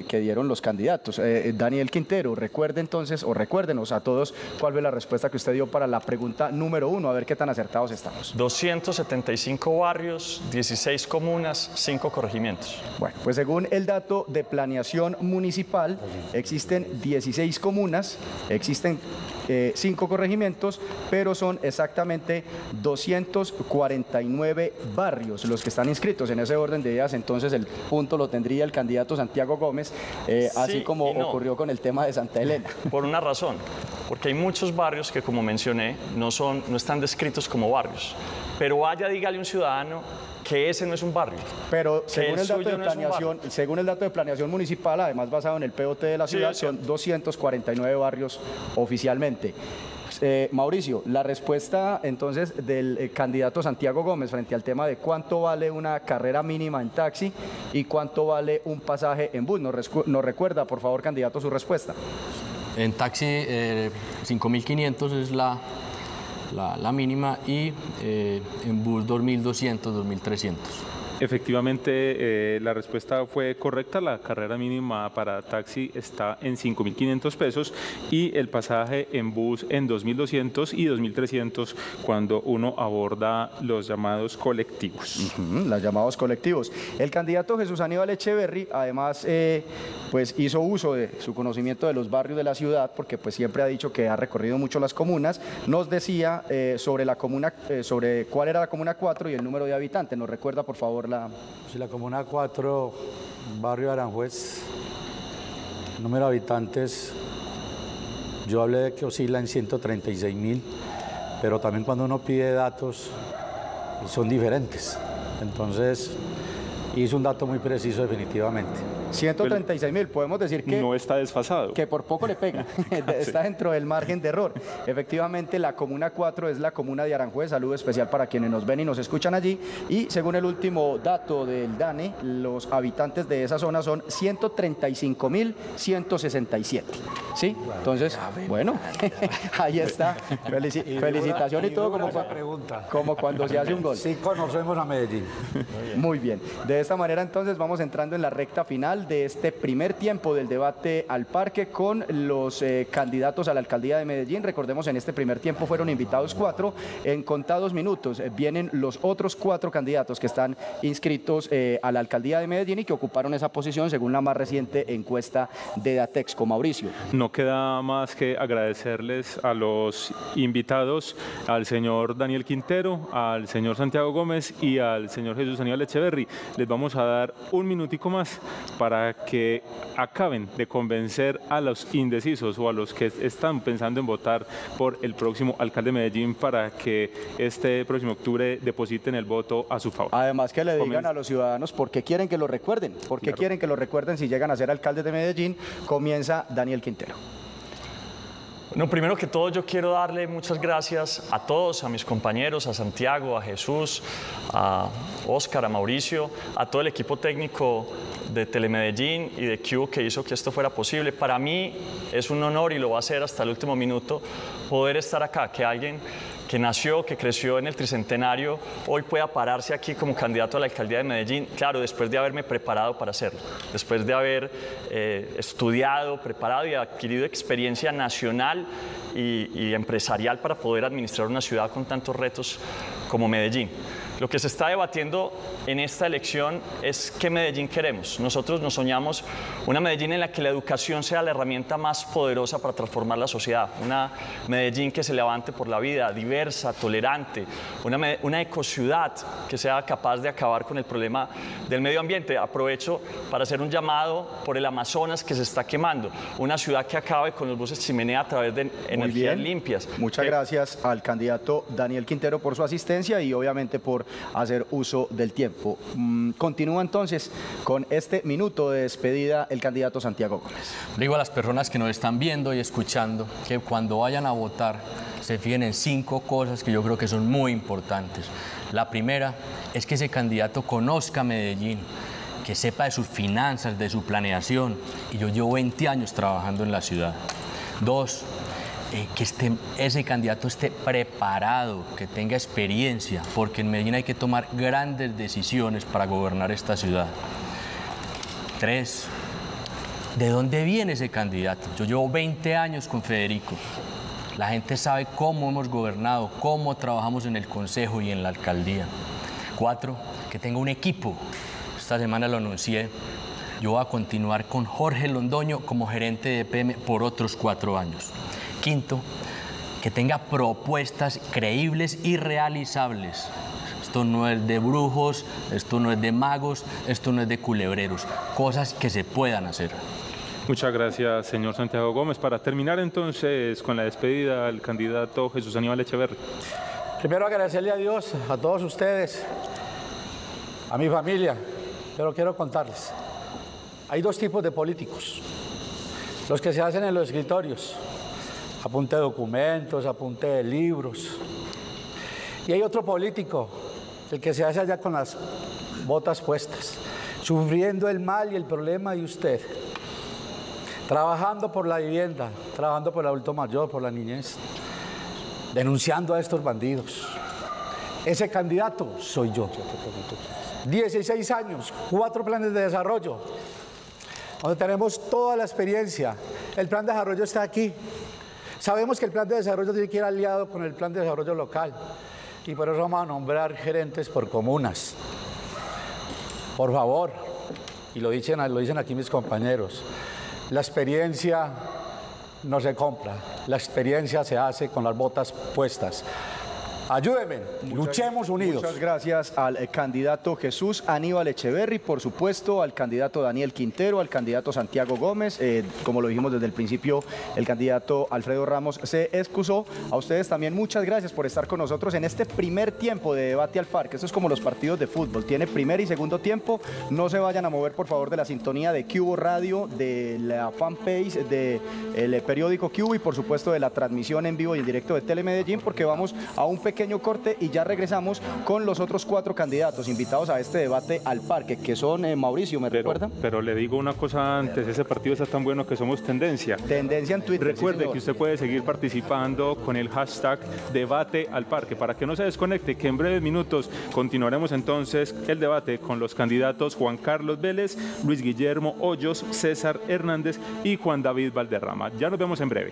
respondieron los candidatos. Eh, Daniel Quintero, recuerde entonces, o recuérdenos a todos cuál fue la respuesta que usted dio para la pregunta número uno, a ver qué tan acertados estamos. doscientos setenta y cinco barrios, dieciséis comunas, cinco corregimientos. Bueno, pues según el dato de planeación municipal, existen dieciséis comunas, existen eh, cinco corregimientos, pero son exactamente doscientos cuarenta y nueve barrios los que están inscritos. En ese orden de ideas, entonces el punto lo tendría el candidato Santiago Gómez, eh, Sí así como y no. ocurrió con el tema de Santa Elena. Por una razón, porque hay muchos barrios que, como mencioné, no, son, no están descritos como barrios. Pero vaya, dígale a un ciudadano que ese no es un barrio. Pero que según el, dato suyo de no es un planeación, barrio. según el dato de planeación municipal, además basado en el P O T de la Sí, ciudad, es son cierto. doscientos cuarenta y nueve barrios oficialmente. Eh, Mauricio, la respuesta entonces del eh, candidato Santiago Gómez frente al tema de cuánto vale una carrera mínima en taxi y cuánto vale un pasaje en bus. Nos, rescu- nos recuerda, por favor, candidato, su respuesta. En taxi, eh, cinco mil quinientos es la, la, la mínima y eh, en bus dos mil doscientos, dos mil trescientos. Efectivamente, eh, la respuesta fue correcta. La carrera mínima para taxi está en cinco mil quinientos pesos y el pasaje en bus en dos mil doscientos y dos mil trescientos cuando uno aborda los llamados colectivos. Ujú, los llamados colectivos. El candidato Jesús Aníbal Echeverry, además, eh, pues hizo uso de su conocimiento de los barrios de la ciudad, porque pues siempre ha dicho que ha recorrido mucho las comunas. Nos decía eh, sobre la comuna, eh, sobre cuál era la comuna cuatro y el número de habitantes. ¿Nos recuerda, por favor, la... Si la comuna cuatro, barrio Aranjuez, número de habitantes, yo hablé de que oscila en ciento treinta y seis mil, pero también cuando uno pide datos son diferentes. Entonces, hizo un dato muy preciso definitivamente. ciento treinta y seis mil, podemos decir que... No está desfasado. Que por poco le pega, está dentro del margen de error. Efectivamente, la comuna cuatro es la comuna de Aranjuez, saludo especial para quienes nos ven y nos escuchan allí, y según el último dato del DANE, los habitantes de esa zona son ciento treinta y cinco mil ciento sesenta y siete. ¿Sí? Entonces, bueno, ahí está. Felici Y felicitación y, dura- todo dura como, esa cua- pregunta. como cuando se hace un gol. Sí conocemos a Medellín. Muy bien. De esta manera entonces vamos entrando en la recta final de este primer tiempo del debate al parque con los eh, candidatos a la alcaldía de Medellín. Recordemos, en este primer tiempo fueron invitados cuatro. En contados minutos eh, vienen los otros cuatro candidatos que están inscritos eh, a la alcaldía de Medellín y que ocuparon esa posición según la más reciente encuesta de Datexco. Mauricio. No queda más que agradecerles a los invitados, al señor Daniel Quintero, al señor Santiago Gómez y al señor Jesús Aníbal Echeverry. Les vamos a dar un minutico más para que acaben de convencer a los indecisos o a los que están pensando en votar por el próximo alcalde de Medellín para que este próximo octubre depositen el voto a su favor. Además que le digan Comienza. a los ciudadanos por qué quieren que lo recuerden, por qué quieren que lo recuerden si llegan a ser alcaldes de Medellín. Comienza Daniel Quintero. Bueno, primero que todo yo quiero darle muchas gracias a todos, a mis compañeros, a Santiago, a Jesús, a Óscar, a Mauricio, a todo el equipo técnico de Telemedellín y de Q que hizo que esto fuera posible. Para mí es un honor y lo va a ser hasta el último minuto poder estar acá, que alguien que nació, que creció en el tricentenario, hoy pueda pararse aquí como candidato a la alcaldía de Medellín, claro, después de haberme preparado para hacerlo, después de haber eh, estudiado, preparado y adquirido experiencia nacional y, y empresarial para poder administrar una ciudad con tantos retos como Medellín. Lo que se está debatiendo en esta elección es qué Medellín queremos. Nosotros nos soñamos una Medellín en la que la educación sea la herramienta más poderosa para transformar la sociedad. Una Medellín que se levante por la vida, diversa, tolerante. Una, una ecociudad que sea capaz de acabar con el problema del medio ambiente. Aprovecho para hacer un llamado por el Amazonas que se está quemando. Una ciudad que acabe con los buses chimenea a través de energías limpias. Muchas que, gracias al candidato Daniel Quintero por su asistencia y obviamente por hacer uso del tiempo. Mm, continúa entonces con este minuto de despedida el candidato Santiago Gómez. Digo a las personas que nos están viendo y escuchando que cuando vayan a votar se fijen en cinco cosas que yo creo que son muy importantes. La primera es que ese candidato conozca Medellín, que sepa de sus finanzas, de su planeación. Y yo llevo veinte años trabajando en la ciudad. Dos, eh, que esté, ese candidato esté preparado, que tenga experiencia, porque en Medellín hay que tomar grandes decisiones para gobernar esta ciudad. Tres, ¿De dónde viene ese candidato? Yo llevo veinte años con Federico. La gente sabe cómo hemos gobernado, cómo trabajamos en el consejo y en la alcaldía. Cuatro, que tenga un equipo. Esta semana lo anuncié. Yo voy a continuar con Jorge Londoño como gerente de E P M por otros cuatro años. Quinto, que tenga propuestas creíbles y realizables. Esto no es de brujos, esto no es de magos, esto no es de culebreros. Cosas que se puedan hacer. Muchas gracias, señor Santiago Gómez. Para terminar entonces con la despedida al candidato Jesús Aníbal Echeverri. Primero agradecerle a Dios, a todos ustedes, a mi familia, pero quiero contarles. Hay dos tipos de políticos. Los que se hacen en los escritorios, apunte de documentos, apunte de libros. Y hay otro político, el que se hace allá con las botas puestas, sufriendo el mal y el problema de usted, trabajando por la vivienda, trabajando por el adulto mayor, por la niñez, denunciando a estos bandidos. Ese candidato soy yo. dieciséis años, cuatro planes de desarrollo, donde tenemos toda la experiencia. El plan de desarrollo está aquí. Sabemos que el plan de desarrollo tiene que ir aliado con el plan de desarrollo local. Y por eso vamos a nombrar gerentes por comunas. Por favor, y lo dicen, lo dicen aquí mis compañeros, la experiencia no se compra, la experiencia se hace con las botas puestas. Ayúdenme, muchas, luchemos unidos. Muchas gracias al eh, candidato Jesús Aníbal Echeverri, por supuesto, al candidato Daniel Quintero, al candidato Santiago Gómez. Eh, como lo dijimos desde el principio, el candidato Alfredo Ramos se excusó. A ustedes también muchas gracias por estar con nosotros en este primer tiempo de Debate al Parque. Esto es como los partidos de fútbol, tiene primer y segundo tiempo. No se vayan a mover, por favor, de la sintonía de Cubo Radio, de la fanpage del periódico Cubo y, por supuesto, de la transmisión en vivo y en directo de Telemedellín, porque vamos a un pequeño pequeño corte y ya regresamos con los otros cuatro candidatos invitados a este debate al parque, que son, eh, Mauricio, ¿me recuerda? Pero le digo una cosa antes, ese partido está tan bueno que somos tendencia. Tendencia en Twitter. Recuerde sí, que usted puede seguir participando con el hashtag debate al parque, para que no se desconecte, que en breves minutos continuaremos entonces el debate con los candidatos Juan Carlos Vélez, Luis Guillermo Hoyos, César Hernández y Juan David Valderrama. Ya nos vemos en breve.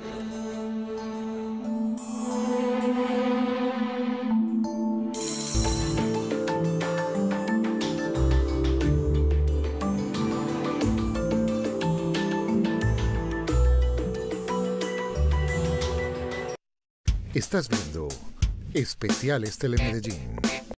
Estás viendo Especiales Telemedellín.